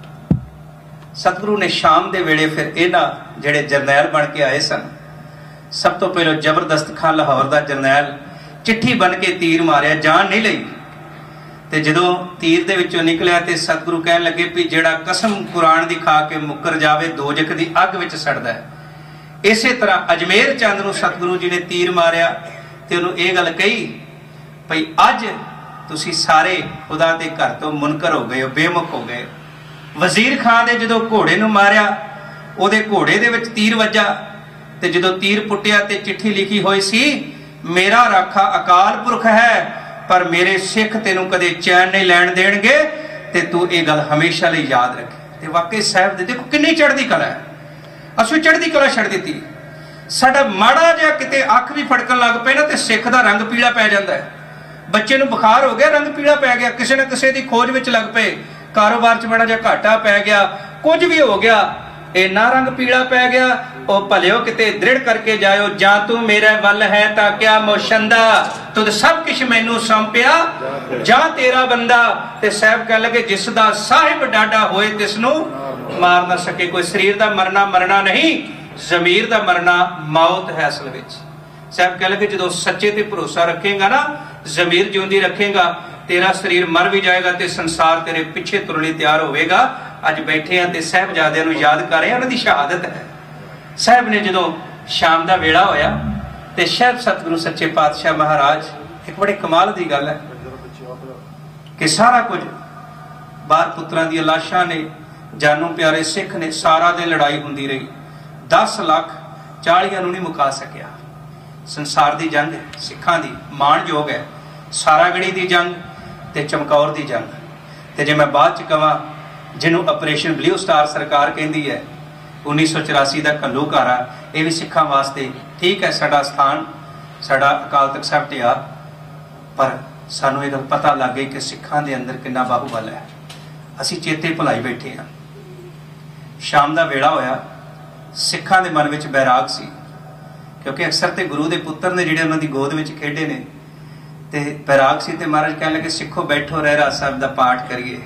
सतगुरु ने शाम दे वेले फिर इन्हां जिहड़े जरनैल बन के आए सन, सब तो पहले जबरदस्त खां लाहौर दा जरनैल चिट्ठी बन के तीर मारिया, जान नहीं लई। ते जदों तीर दे विचों निकलिया ते सतगुरु कहन लगे भी जेड़ा कसम कुरान दी खा के मुकर जावे दोजख दी अग विच सड़दा है। इसे तरह अजमेर चंद नूं सतगुरु जी ने तीर मारिया ते उहनूं इह गल कही भई अज तुसीं सारे खुदा दे घर तो मुनकर हो गए हो, बेमुख हो गए। वजीर खां दे जदों घोड़े नूं मारिया, उहदे घोड़े दे विच तीर वज्जा ते जदों तीर पुट्टिया ते चिट्ठी लिखी हुई सी, मेरा राखा अकाल पुरख है पर मेरे सिख तेनों कदे चैन नहीं लैण देणगे, ते तू ये गल हमेशा लई याद रखे। ते वाकई साहब दे देखो किन्नी चढ़दी कला है, असो चढ़दी कला छड़ दी। साडा माड़ा जिहा किते अख भी फड़कन लग पे ना ते सिख दा रंग पीला पै जांदा है। बच्चे नूं बुखार हो गया, रंग पीला पै गया, किसी ने किसी दी खोज विच लग पे, कारोबार च बड़ा जिहा घाटा पै गया, कुछ भी हो गया, इन्ना रंग पीला पै गया। ओ भलियो किते दृढ़ करके जायो, जां तू मेरे वल है तां क्या मोशंदा, तुद सब किश मैनू सौंपिया, जां तेरा बंदा। ते साहब कह लगे जिस दा साहिब डाडा होए तिसनू मार ना सके। कोई शरीर दा मरना मरना नहीं, जमीर दा मरना मौत है असल विच। साहब कह लगे जो सच्चे ते भरोसा रखेगा ना, जमीर जिउंदी रखेगा, तेरा शरीर मर भी जाएगा ते संसार तेरे पिछे तुरन लई तैयार होवेगा। अज बैठे हैं ते साहबजादियां नूं याद कर रहे हैं, उन्हां दी शहादत है। साहब ने जो शाम का वेला होया ते शायद सतगुरु सच्चे पातशाह महाराज, एक बड़े कमाल की गल है कि सारा कुछ बार पुत्रां दी लाशां ने, जानू प्यारे सिख ने, सारा दिन लड़ाई हुंदी रही, दस लाख चालियां नूं नहीं मुका सकिया। संसार की जंग है, सिखां दी माणयोग है, सारागढ़ी की जंग ते चमकौर की जंग। ते जे मैं बाद च कहां जिन्हों ऑपरेशन ब्लू स्टार सरकार कहती है, उन्नीस सौ चौरासी का घल्लूघारा, ये भी सिखां वास्ते ठीक है। साडा स्थान साडा अकाल तख्त साहिब ते आ, पर सानू ये पता लग गई कि सिखां दे अंदर कितना बाहूबल है। असी चेते भुलाई बैठे हैं। शाम का वेला होया, सिखां दे मन विच बैराग सी, क्योंकि अक्सर तो गुरु के पुत्र ने जिहड़े उन्हां दी गोद विच खेडे ने, ते बैराग सी। ते महाराज कहने लगे सिखो बैठो, रहरास साहब का पाठ करिए।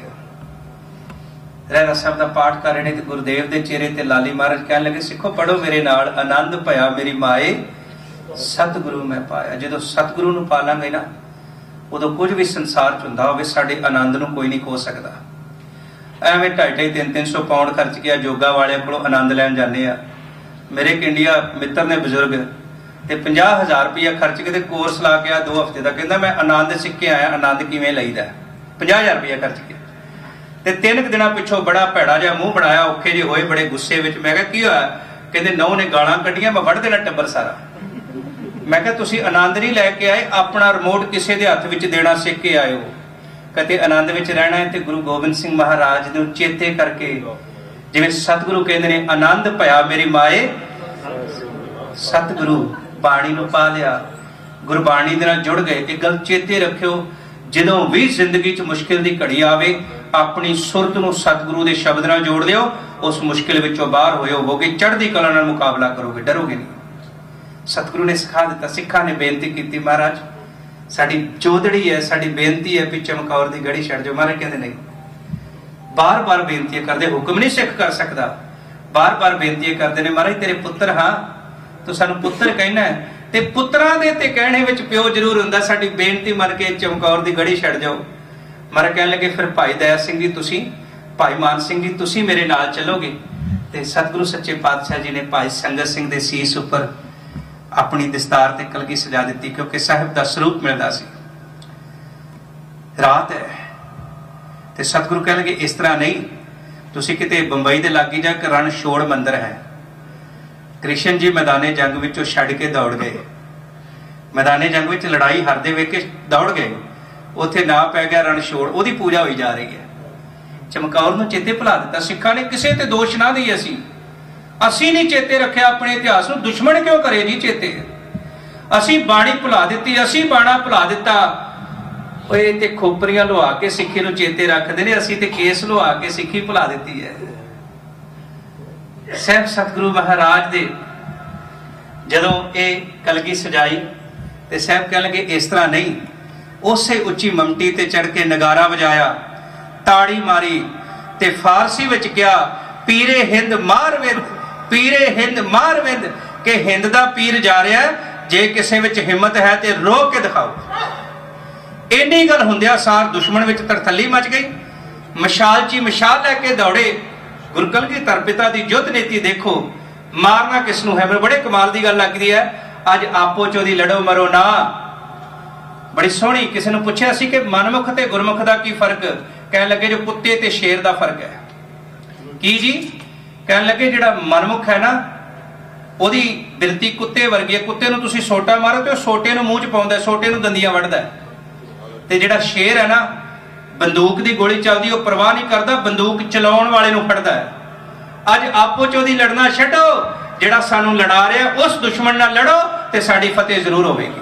रहरास साहब का पाठ कर रहे, गुरुदेव के चेहरे ते लाली। महाराज कहने लगे सिखो पढ़ो मेरे नाल, आनंद भया मेरी माए सतगुरु मैं पाया। जो सतगुरु नूं पा लांगे ना, उदों कुछ भी संसार च हुंदा होवे साडे आनंद नूं कोई नहीं खो सकदा। एवें ढाई ढाई तीन तीन सौ पाउंड खर्च के योगा वाले कोलों आनंद लैण जाने आ। मेरे एक इंडिया मित्र ने बुजुर्ग, ते पचास हजार रुपया खर्च के कोर्स ला के आ दो हफ्ते का, कहता मैं आनंद सीख के आया, आनंद किवें लईदा। पचास हजार रुपया खर्च के ते तीन क दिनों पिछों बड़ा भैड़ा जिहा मूँह बनाया, औखे जे होए, बड़े गुस्से विच। मैं कहा की होया? कहते नौ ने गालां कड्डियां, मैं वढ़ देना टब्बर सारा। मैं कहा तुसीं आनंद नहीं लैके आए, अपना रिमोट किसी के हथ विच देना सीख के आए हो। कहते आनंद विच रहना है ते गुरु गोबिंद सिंह महाराज नूं चेते करके, जिवें सतगुरु कहंदे ने आनंद भया मेरी माए सतगुरु बाणी नूं पा लिया, गुरबाणी दे नाल जुड़ गए। एक गल चेते रखियो, जदों भी जिंदगी च मुश्किल की घड़ी आवे, अपनी सुरत नूं सतगुरु दे शब्द नाल जोड़ लियो, उस मुश्किल विचों बाहर होए होवोगे, चढ़दी कला नाल मुकाबला करोगे, डरोगे नहीं। सतगुरु ने सिखा दिता। सिखां ने बेनती की, महाराज साडी चौधड़ी है, साडी बेनती है भी चमकौर दी गढ़ी छड़ जाओ। महाराज कहते नहीं, बार बार बेनती करते, हुक्म नहीं सिख कर सकता, बार बार बेनती करते ने। महाराज तेरे पुत्र हाँ, तू सानू पुत्र कहना है, ते पुत्रां दे ते कहने विच प्यो जरूर हुंदा। साडी बेनती मन के चमकौर दी गढ़ी छड़ जाओ। महाराज कहने लगे फिर भाई दया सिंह जी तुसीं, भाई मान सिंह जी तुसीं मेरे नाल चलोगे। ते सतगुरु सच्चे पातशाह जी ने भाई संगत सिंह दे सीस उपर अपनी दस्तार ते कलगी सजा दी, क्योंकि साहिब दा स्वरूप मिलदा सी। रात है ते सतगुरु कहने लगे इस तरह नहीं, तुसीं किते बंबई दे लागी जा के रणछोड़ मंदिर है। कृष्ण जी मैदाने जंग विचों छड़ के दौड़ गए, मैदाने जंग विच लड़ाई हारदे वेख के दौड़ गए, उत्थे ना पै गया रणछोड़, ओदी पूजा होई जा रही है। चमकौर नूं चेते भुला दिता। सिखां ने किसे ते दोष ना दी, असी असी नहीं चेते रखिया अपने इतिहास नूं, दुश्मन क्यों करे जी चेते। असी बाणी भुला दित्ती, असी बाणा भुला दिता। ओए ते खोपरियां लुहा के सिੱਖੀ नूं चेते रखदे ने, असी ते केस लुहा के सिੱਖੀ भुला दित्ती है। साहब सतगुरु महाराज दे जदों ये कलगी सजाई ते साहब कह लगे इस तरह नहीं, उसे उच्ची ममटी ते चढ़ के नगारा बजाया, ताड़ी मारी ते फारसी विच कहा पीरे हिंद मारविंद, पीरे हिंद मारविंद, के हिंद दा पीर जा रहा है, जे किसे विच हिम्मत है ते रोक के दिखाओ। इन्नी गल हुंदिया सार दुश्मन विच तरथली मच गई। मशाल ची मशाल लैके दौड़े। गुरु कलगीधर पिता दी युद्ध नीति देखो, मारना किसनू है। मैं बड़े कमाल की गल लगती है, अज आपो चोदी लड़ो मरो ना। बड़ी सोहनी किसी ने पूछा सी कि मनमुख ते गुरमुख दा की फर्क, कहने लगे जो कुत्ते ते शेर दा फर्क है। की जी? कहने लगे जिहड़ा मनमुख है ना, ओदी ਬਿਰਤੀ ਕੁੱਤੇ ਵਰਗੀ ਹੈ। ਕੁੱਤੇ ਨੂੰ ਤੁਸੀਂ ਸੋਟਾ ਮਾਰੋ ਤੇ ਉਹ ਸੋਟੇ ਨੂੰ ਮੂੰਹ 'ਚ ਪਾਉਂਦਾ, ਸੋਟੇ ਨੂੰ ਦੰਦੀਆਂ ਵੱਢਦਾ। ਤੇ ਜਿਹੜਾ ਸ਼ੇਰ ਹੈ ਨਾ, ਬੰਦੂਕ ਦੀ ਗੋਲੀ ਚੱਲਦੀ ਉਹ ਪਰਵਾਹ ਨਹੀਂ ਕਰਦਾ, ਬੰਦੂਕ ਚਲਾਉਣ ਵਾਲੇ ਨੂੰ ਫੜਦਾ ਹੈ। ਅੱਜ ਆਪੋ 'ਚ ਉਹਦੀ ਲੜਨਾ ਛੱਡੋ, ਜਿਹੜਾ ਸਾਨੂੰ ਲੜਾ ਰਿਹਾ ਉਸ ਦੁਸ਼ਮਣ ਨਾਲ ਲੜੋ ਤੇ ਸਾਡੀ ਫਤਿਹ ਜ਼ਰੂਰ ਹੋਵੇਗੀ।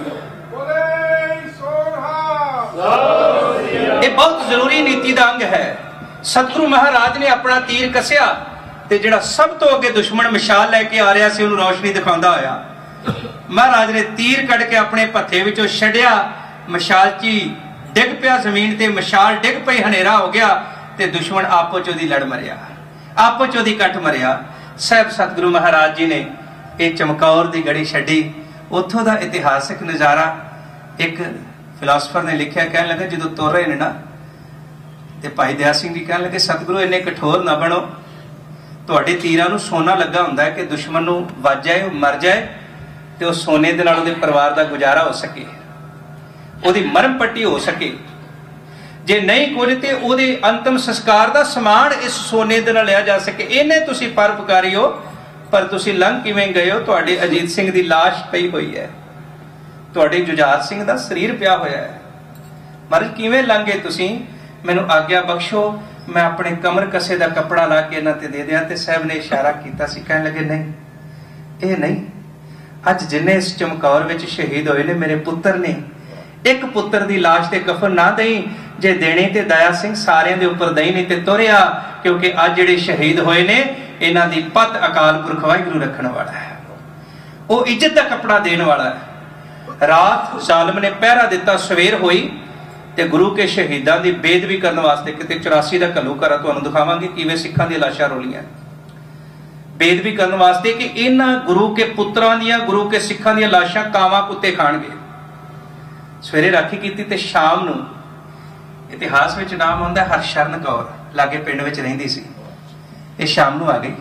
ਇਹ ਬਹੁਤ ਜ਼ਰੂਰੀ ਨੀਤੀ ਦਾ ਅੰਗ ਹੈ। ਸਤਿਗੁਰੂ ਮਹਾਰਾਜ ਨੇ ਆਪਣਾ ਤੀਰ ਕੱਸਿਆ ਤੇ ਜਿਹੜਾ ਸਭ ਤੋਂ ਅੱਗੇ ਦੁਸ਼ਮਣ ਮਸ਼ਾਲ ਲੈ ਕੇ ਆ ਰਿਹਾ ਸੀ ਉਹਨੂੰ ਰੌਸ਼ਨੀ ਦਿਖਾਉਂਦਾ ਹੋਇਆ ਮਹਾਰਾਜ ਨੇ ਤੀਰ ਕੱਢ ਕੇ ਆਪਣੇ ਭੱਥੇ ਵਿੱਚੋਂ ਛੱਡਿਆ, ਮਸ਼ਾਲ 'ਚ ਡਿੱਗ ਪਿਆ ਜ਼ਮੀਨ ਤੇ, ਮਸ਼ਾਲ ਡਿੱਗ ਪਈ, ਹਨੇਰਾ ਹੋ ਗਿਆ ਤੇ ਦੁਸ਼ਮਣ ਆਪੋ 'ਚ ਉਹਦੀ ਲੜ ਮਰਿਆ, ਆਪੋ 'ਚ ਉਹਦੀ ਕੱਟ ਮਰਿਆ। ਸਾਹਿਬ ਸਤਿਗੁਰੂ ਮਹਾਰਾਜ ਜੀ ਨੇ ਇਹ ਚਮਕੌਰ ਦੀ ਗੜੀ ਛੱਡੀ। ਉੱਥੋਂ ਦਾ ਇਤਿਹਾਸਕ ਨਜ਼ਾਰਾ ਇੱਕ ਫਿਲਾਸਫਰ ਨੇ ਲਿਖਿਆ, ਕਹਿਣ ਲੱਗਾ ਜਦੋਂ ਤੁਰ ਰਹੇ ਨੇ ਨਾ ਤੇ ਭਾਈ ਦਇਆ ਸਿੰਘ ਜੀ ਕਹਿਣ ਲੱਗੇ ਸਤਿਗੁਰੂ ਇੰਨੇ ਕਠੋਰ ਨਾ ਬਣੋ, ਤੁਹਾਡੇ ਤੀਰਾਂ ਨੂੰ ਸੋਨਾ ਲੱਗਾ ਹੁੰਦਾ ਹੈ ਕਿ ਦੁਸ਼ਮਣ ਨੂੰ ਵੱਜ ਜਾਏ, ਉਹ ਮਰ ਜਾਏ ਤੇ ਉਹ ਸੋਨੇ ਦੇ ਨਾਲ ਉਹਦੇ ਪਰਿਵਾਰ ਦਾ ਗੁਜ਼ਾਰਾ ਹੋ ਸਕੇ, ਉਹਦੀ ਮਰਮ ਪੱਟੀ ਹੋ ਸਕੇ। ਜੇ ਨਹੀਂ ਕੁਝ ਤੇ ਉਹਦੇ ਅੰਤਮ ਸੰਸਕਾਰ ਦਾ ਸਮਾਨ ਇਸ ਸੋਨੇ ਦੇ ਨਾਲ ਲਿਆ ਜਾ ਸਕੇ। ਇਹਨੇ ਤੁਸੀਂ ਪਰਉਪਕਾਰੀ ਹੋ, ਪਰ ਤੁਸੀਂ ਲੰਘ ਕਿਵੇਂ ਗਏ ਹੋ? ਤੁਹਾਡੇ ਅਜੀਤ ਸਿੰਘ ਦੀ ਲਾਸ਼ ਪਈ ਹੋਈ ਹੈ, ਤੁਹਾਡੇ ਜੁਝਾਰ ਸਿੰਘ ਦਾ ਸਰੀਰ ਪਿਆ ਹੋਇਆ ਹੈ। ਮਹਾਰਾਜ ਕਿਵੇਂ ਲੰਘ ਗਏ ਤੁਸੀਂ? ਮੈਨੂੰ ਆਗਿਆ ਬਖਸ਼ੋ, ਮੈਂ ਆਪਣੇ ਕਮਰ ਕਸੇ ਦਾ ਕੱਪੜਾ ਲਾ ਕੇ ਇਹਨਾਂ ਤੇ ਦੇ ਦਿਆਂ। ਤੇ ਸਾਹਿਬ ਨੇ ਇਸ਼ਾਰਾ ਕੀਤਾ ਸੀ, ਕਹਿਣ ਲੱਗੇ ਨਹੀਂ, ਇਹ ਨਹੀਂ। ਅੱਜ ਜਿੰਨੇ ਇਸ ਚਮਕੌਰ ਵਿੱਚ ਸ਼ਹੀਦ ਹੋਏ ਨੇ ਮੇਰੇ ਪੁੱਤਰ ਨੇ, ਇੱਕ ਪੁੱਤਰ ਦੀ ਲਾਸ਼ ਤੇ ਕਫਨ ਨਾ ਦੇਈ, ਜੇ ਦੇਣੀ ਤੇ ਦਇਆ ਸਿੰਘ ਸਾਰਿਆਂ ਦੇ ਉੱਪਰ ਦਈ ਨਹੀਂ ਤੇ ਤੁਰਿਆ, ਕਿਉਂਕਿ ਅੱਜ ਜਿਹੜੇ ਸ਼ਹੀਦ ਹੋਏ ਨੇ ਇਹਨਾਂ ਦੀ ਪੱਤ ਅਕਾਲ ਪੁਰਖ ਵਾਹਿਗੁਰੂ ਰੱਖਣ ਵਾਲਾ ਹੈ, ਉਹ ਇੱਜ਼ਤ ਦਾ ਕੱਪੜਾ ਦੇਣ ਵਾਲਾ ਹੈ। ਰਾਤ ਜ਼ਾਲਮ ਨੇ ਪਹਿਰਾ ਦਿੱਤਾ, ਸਵੇਰ ਹੋਈ ਤੇ ਗੁਰੂ ਕੇ ਸ਼ਹੀਦਾਂ ਦੀ ਬੇਦਬੀ ਕਰਨ ਵਾਸਤੇ ਕਿਤੇ ਚੁਰਾਸੀ ਦਾ ਘੱਲੂਘਾਰਾ ਤੁਹਾਨੂੰ ਦਿਖਾਵਾਂਗੇ ਕਿਵੇਂ ਸਿੱਖਾਂ ਦੀਆਂ ਲਾਸ਼ਾਂ ਰੋਲੀਆਂ, ਬੇਦਬੀ ਕਰਨ ਵਾਸਤੇ ਕਿ ਇਹਨਾਂ ਗੁਰੂ ਕੇ ਪੁੱਤਰਾਂ ਦੀਆਂ, ਗੁਰੂ ਕੇ ਸਿੱਖਾਂ ਦੀਆਂ ਲਾਸ਼ਾਂ ਕਾਵਾਂ ਕੁੱਤੇ ਖਾਣਗੇ। ਸਵੇਰੇ ਰਾਖੀ ਕੀਤੀ ਤੇ ਸ਼ਾਮ ਨੂੰ, ਇਤਿਹਾਸ ਵਿੱਚ ਨਾਮ ਆਉਂਦਾ ਹਰਸ਼ਰਨ ਕੌਰ, ਲਾਗੇ ਪਿੰਡ ਵਿੱਚ ਰਹਿੰਦੀ ਸੀ, ਇਹ ਸ਼ਾਮ ਨੂੰ ਆ ਗਈ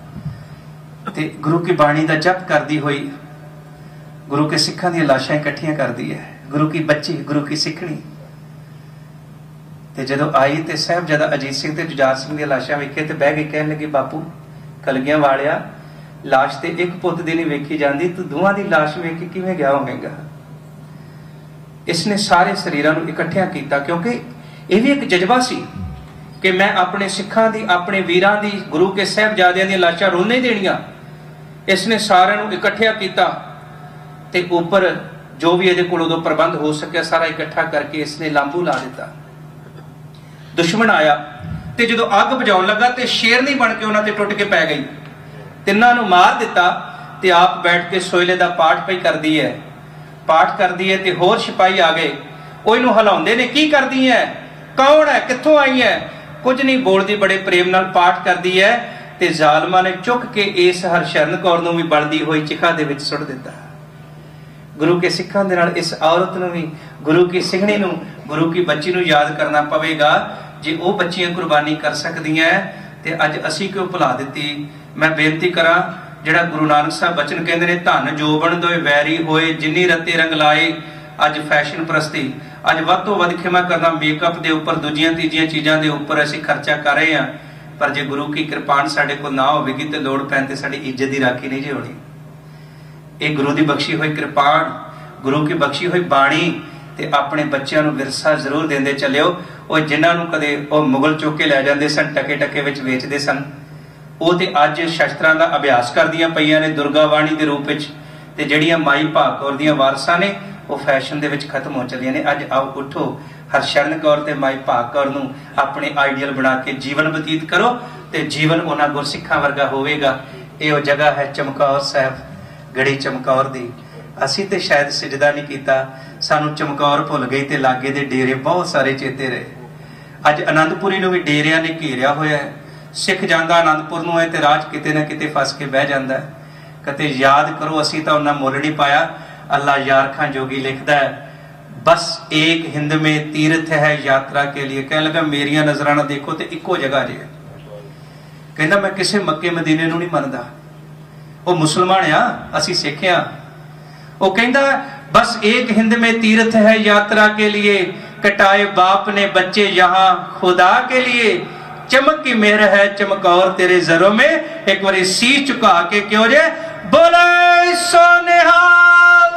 ਤੇ ਗੁਰੂ ਕੀ ਬਾਣੀ ਦਾ ਜਪ ਕਰਦੀ ਹੋਈ ਗੁਰੂ ਕੇ ਸਿੱਖਾਂ ਦੀਆਂ ਲਾਸ਼ਾਂ ਇਕੱਠੀਆਂ ਕਰਦੀ ਹੈ, ਗੁਰੂ ਕੀ ਬੱਚੀ, ਗੁਰੂ ਕੀ ਸਿੱਖਣੀ। ਤੇ ਜਦੋਂ ਆਈ ਤੇ ਸਾਹਿਬਜ਼ਾਦਾ ਅਜੀਤ ਸਿੰਘ ਤੇ ਜੁਝਾਰ ਸਿੰਘ ਦੀਆਂ ਲਾਸ਼ਾਂ ਵੇਖੇ ਤੇ ਬਹਿ ਕੇ ਕਹਿਣ ਲੱਗੀ, ਬਾਪੂ ਕਲਗੀਆਂ ਵਾਲਿਆ, ਲਾਸ਼ ਤੇ ਇੱਕ ਪੁੱਤ ਦੀ ਨਹੀਂ ਵੇਖੀ ਜਾਂਦੀ, ਤੂੰ ਦੋਵਾਂ ਦੀ ਲਾਸ਼ ਵੇਖ ਕੇ ਕਿਵੇਂ ਗਿਆ ਹੋਵੇਗਾ? ਇਸਨੇ ਸਾਰੇ ਸਰੀਰਾਂ ਨੂੰ ਇਕੱਠਿਆਂ ਕੀਤਾ, ਕਿਉਂਕਿ ਇਹ ਵੀ ਇੱਕ ਜਜ਼ਬਾ ਸੀ ਕਿ ਮੈਂ ਆਪਣੇ ਸਿੱਖਾਂ ਦੀ, ਆਪਣੇ ਵੀਰਾਂ ਦੀ, ਗੁਰੂ ਕੇ ਸਾਹਿਬਜ਼ਾਦਿਆਂ ਦੀਆਂ ਲਾਸ਼ਾਂ ਰੋਣ ਨਹੀਂ ਦੇਣੀਆਂ। ਇਸਨੇ ਸਾਰਿਆਂ ਨੂੰ ਇਕੱਠਿਆਂ ਕੀਤਾ ਤੇ ਉੱਪਰ ਜੋ ਵੀ ਇਹਦੇ ਕੋਲ ਉਦੋਂ ਪ੍ਰਬੰਧ ਹੋ ਸਕਿਆ ਸਾਰਾ ਇਕੱਠਾ ਕਰਕੇ ਇਸਨੇ ਲਾਂਬੂ ਲਾ ਦਿੱਤਾ। ਦੁਸ਼ਮਣ ਆਇਆ ਤੇ ਜਦੋਂ ਅੱਗ ਬੁਝਾਉਣ ਲੱਗਾ ਤੇ ਸ਼ੇਰਨੀ ਬਣ ਕੇ ਉਹਨਾਂ ਤੇ ਟੁੱਟ ਕੇ ਪੈ ਗਈ, ਤਿੰਨਾਂ ਨੂੰ ਮਾਰ ਦਿੱਤਾ ਤੇ ਆਪ ਬੈਠ ਕੇ ਸੋਇਲੇ ਦਾ ਪਾਠ ਪਈ ਕਰਦੀ ਹੈ, ਪਾਠ ਕਰਦੀ ਹੈ ਤੇ ਹੋਰ ਸਿਪਾਹੀ ਆ ਗਏ, ਉਹ ਇਹਨੂੰ ਹਿਲਾਉਂਦੇ ਨੇ, ਕੀ ਕਰਦੀ ਹੈ, ਕੌਣ ਹੈ, ਕਿੱਥੋਂ ਆਈ ਹੈ? ਕੁਝ ਨਹੀਂ ਬੋਲਦੀ, ਬੜੇ ਪ੍ਰੇਮ ਨਾਲ ਪਾਠ ਕਰਦੀ ਹੈ ਤੇ ਜ਼ਾਲਮਾਂ ਨੇ ਚੁੱਕ ਕੇ ਇਸ ਹਰਸ਼ਰਨ ਕੌਰ ਨੂੰ ਵੀ ਬਲਦੀ ਹੋਈ ਚਿਖਾ ਦੇ ਵਿੱਚ ਸੁੱਟ ਦਿੱਤਾ। ਗੁਰੂ ਕੇ ਸਿੱਖਾਂ ਦੇ ਨਾਲ ਇਸ ਔਰਤ ਨੂੰ ਵੀ, ਗੁਰੂ ਕੀ ਸਿੰਘਣੀ ਨੂੰ, ਗੁਰੂ ਕੀ ਬੱਚੀ ਨੂੰ ਯਾਦ ਕਰਨਾ ਪਵੇਗਾ। ਜੇ ਉਹ ਬੱਚੀਆਂ ਕੁਰਬਾਨੀ ਕਰ ਸਕਦੀਆਂ ਤੇ ਅੱਜ ਅਸੀਂ ਕਿਉਂ ਭੁਲਾ ਦਿੱਤੀ? ਮੈਂ ਬੇਨਤੀ ਕਰਾਂ, ਜਿਹੜਾ ਗੁਰੂ ਨਾਨਕ ਸਾਹਿਬ ਬਚਨ ਕਹਿੰਦੇ ਨੇ, ਧਨ ਜੋਬਨ ਦੋਏ ਵੈਰੀ ਹੋਏ, ਜਿੰਨੀ ਰੱਤੇ ਰੰਗ ਲਾਏ। ਅੱਜ ਫੈਸ਼ਨ ਪ੍ਰਸਤੀ, ਅੱਜ ਵੱਧ ਤੋਂ ਵੱਧ ਖਿਮਾ ਕਰਨਾ ਮੇਕਅਪ ਦੇ ਉੱਪਰ, ਦੂਜੀਆਂ ਤੀਜੀਆਂ ਚੀਜ਼ਾਂ ਦੇ ਉੱਪਰ ਅਸੀਂ ਖਰਚਾ ਕਰ ਰਹੇ ਹਾਂ, ਪਰ ਜੇ ਗੁਰੂ ਕੀ ਕਿਰਪਾਨ ਸਾਡੇ ਕੋਲ ਨਾ ਹੋਵੇਗੀ ਤੇ ਲੋੜ ਪੈਣ ਤੇ ਸਾਡੀ ਇੱਜ਼ਤ ਦੀ ਰਾਖੀ ਨਹੀਂ ਜੇ ਹੋਣੀ। ਇਹ ਗੁਰੂ ਦੀ ਬਖਸ਼ੀ ਹੋਈ ਕਿਰਪਾਨ, ਗੁਰੂ ਕੀ ਬਖਸ਼ੀ ਹੋਈ ਬਾਣੀ, ਤੇ ਆਪਣੇ ਬੱਚਿਆਂ ਨੂੰ ਵਿਰਸਾ ਜ਼ਰੂਰ ਦਿੰਦੇ ਚੱਲਿਓ। ਉਹ ਜਿਨ੍ਹਾਂ ਨੂੰ ਕਦੇ ਉਹ ਮੁਗਲ ਚੁੱਕ ਕੇ ਲੈ ਜਾਂਦੇ ਸਨ, ਟਕੇ ਟਕੇ ਵਿੱਚ ਵੇਚਦੇ ਸਨ, ਉਹ ਤੇ ਅੱਜ ਸ਼ਸਤਰਾਂ ਦਾ ਅਭਿਆਸ ਕਰਦੀਆਂ ਪਈਆਂ ਨੇ ਦੁਰਗਾ ਬਾਣੀ ਦੇ ਰੂਪ ਵਿੱਚ, ਤੇ ਜਿਹੜੀਆਂ ਮਾਈ ਭਾਗ ਕੌਰ ਦੀਆਂ ਵਾਰਸਾਂ ਨੇ ਉਹ ਫੈਸ਼ਨ ਦੇ ਵਿੱਚ ਖਤਮ ਹੋ ਚੱਲੀਆਂ ਨੇ। ਅੱਜ ਆਓ ਉੱਠੋ, ਹਰਸ਼ਰਨ ਕੌਰ ਤੇ ਮਾਈ ਭਾਗ ਕੌਰ ਨੂੰ ਆਪਣੇ ਆਈਡੀਅਲ ਬਣਾ ਕੇ ਜੀਵਨ ਬਤੀਤ ਕਰੋ ਤੇ ਜੀਵਨ ਉਹਨਾਂ ਗੁਰਸਿੱਖਾਂ ਵਰਗਾ ਹੋਵੇਗਾ। ਇਹ ਉਹ ਜਗ੍ਹਾ ਹੈ ਚਮਕੌਰ ਸਾਹਿਬ, ਗੜੀ ਚਮਕੌਰ ਦੀ। ਅਸੀਂ ਤੇ ਸ਼ਾਇਦ ਸਿਜਦਾ ਨਹੀਂ ਕੀਤਾ, ਸਾਨੂੰ ਚਮਕੌਰ ਭੁੱਲ ਗਈ ਤੇ ਲਾਗੇ ਦੇ ਡੇਰੇ ਬਹੁਤ ਸਾਰੇ ਚੇਤੇ ਰਹੇ। ਅੱਜ ਅਨੰਦਪੁਰੀ ਨੂੰ ਵੀ ਡੇਰਿਆਂ ਨੇ ਘੇਰਿਆ ਹੋਇਆ ਹੈ। ਸਿੱਖ ਜਾਂਦਾ ਆਨੰਦਪੁਰ ਨੂੰ ਹੈ ਤੇ ਰਾਜ ਕਿਤੇ ਨਾ ਕਿਤੇ ਫਸ ਕੇ ਬਹਿ ਜਾਂਦਾ ਹੈ। ਕਦੇ ਯਾਦ ਕਰੋ, ਅਸੀਂ ਤਾਂ ਉਹਨਾਂ ਮੁੱਲ ਨਹੀਂ ਪਾਇਆ। ਅੱਲਾ ਯਾਰ ਖਾਂ ਜੋਗੀ ਲਿਖਦਾ ਹੈ, ਬਸ ਏਕ ਹਿੰਦ ਮੇ ਤੀਰਥ ਹੈ ਯਾਤਰਾ ਕੇ ਲਈ। ਕਹਿਣ ਲੱਗਾ ਮੇਰੀਆਂ ਨਜ਼ਰਾਂ ਨਾਲ ਦੇਖੋ ਤੇ ਇੱਕੋ ਜਗ੍ਹਾ ਜੇ। ਕਹਿੰਦਾ ਮੈਂ ਕਿਸੇ ਮੱਕੇ ਮਦੀਨੇ ਨੂੰ ਨਹੀਂ ਮੰਨਦਾ, ਉਹ ਮੁਸਲਮਾਨ ਆ, ਅਸੀਂ ਸਿੱਖ ਆ। ਉਹ ਕਹਿੰਦਾ ਬਸ ਏਕ हिंद में तीर्थ है यात्रा के लिए, कटाए बाप ने बच्चे यहाँ खुदा के लिए, चमक की मेहर है चमकौर तेरे जरों में। एक बार सी चुका के क्यों रे बोले सो निहाल।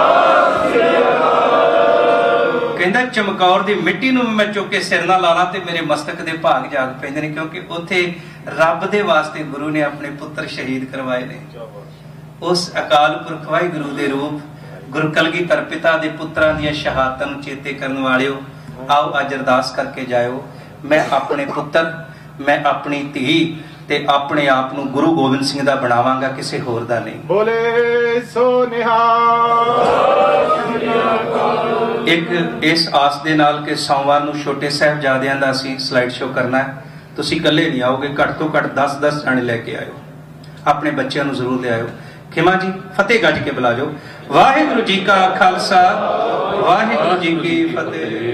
कहंदा चमकौर दी मिट्टी नूं मैं चुक के सिर ना लाना ते मेरे मस्तक दे भाग जाग पैंदे ने, क्योंकि उत्थे रब दे वास्ते गुरु ने अपने पुत्र शहीद करवाए ने। उस अकाल पुरख वाहिगुरू दे रूप गुरु कलगीधर पिता दे पुत्रां दीयां शहादतां नूं चेते करन वालिओ, आओ अज अरदास करके जाओ, मैं अपने पुत्र, मैं अपनी धी ते अपने आप नूं गुरु गोबिंद सिंह दा बनावांगा, किसी होर दा नहीं। बोले सो निहाल। एक इस आस दे नाल कि सोमवार नूं छोटे साहिबजादियां दा असीं स्लाइड शो करना है। तुसीं इकल्ले नहीं आओगे, घट तो घट दस दस जाने लैके आयो, अपने बच्चों नूं जरूर ले आयो। खिमा जी फतेह गज के बुला जो। वाहिगुरू जी का खालसा, वाहिगुरू जी की फतेह।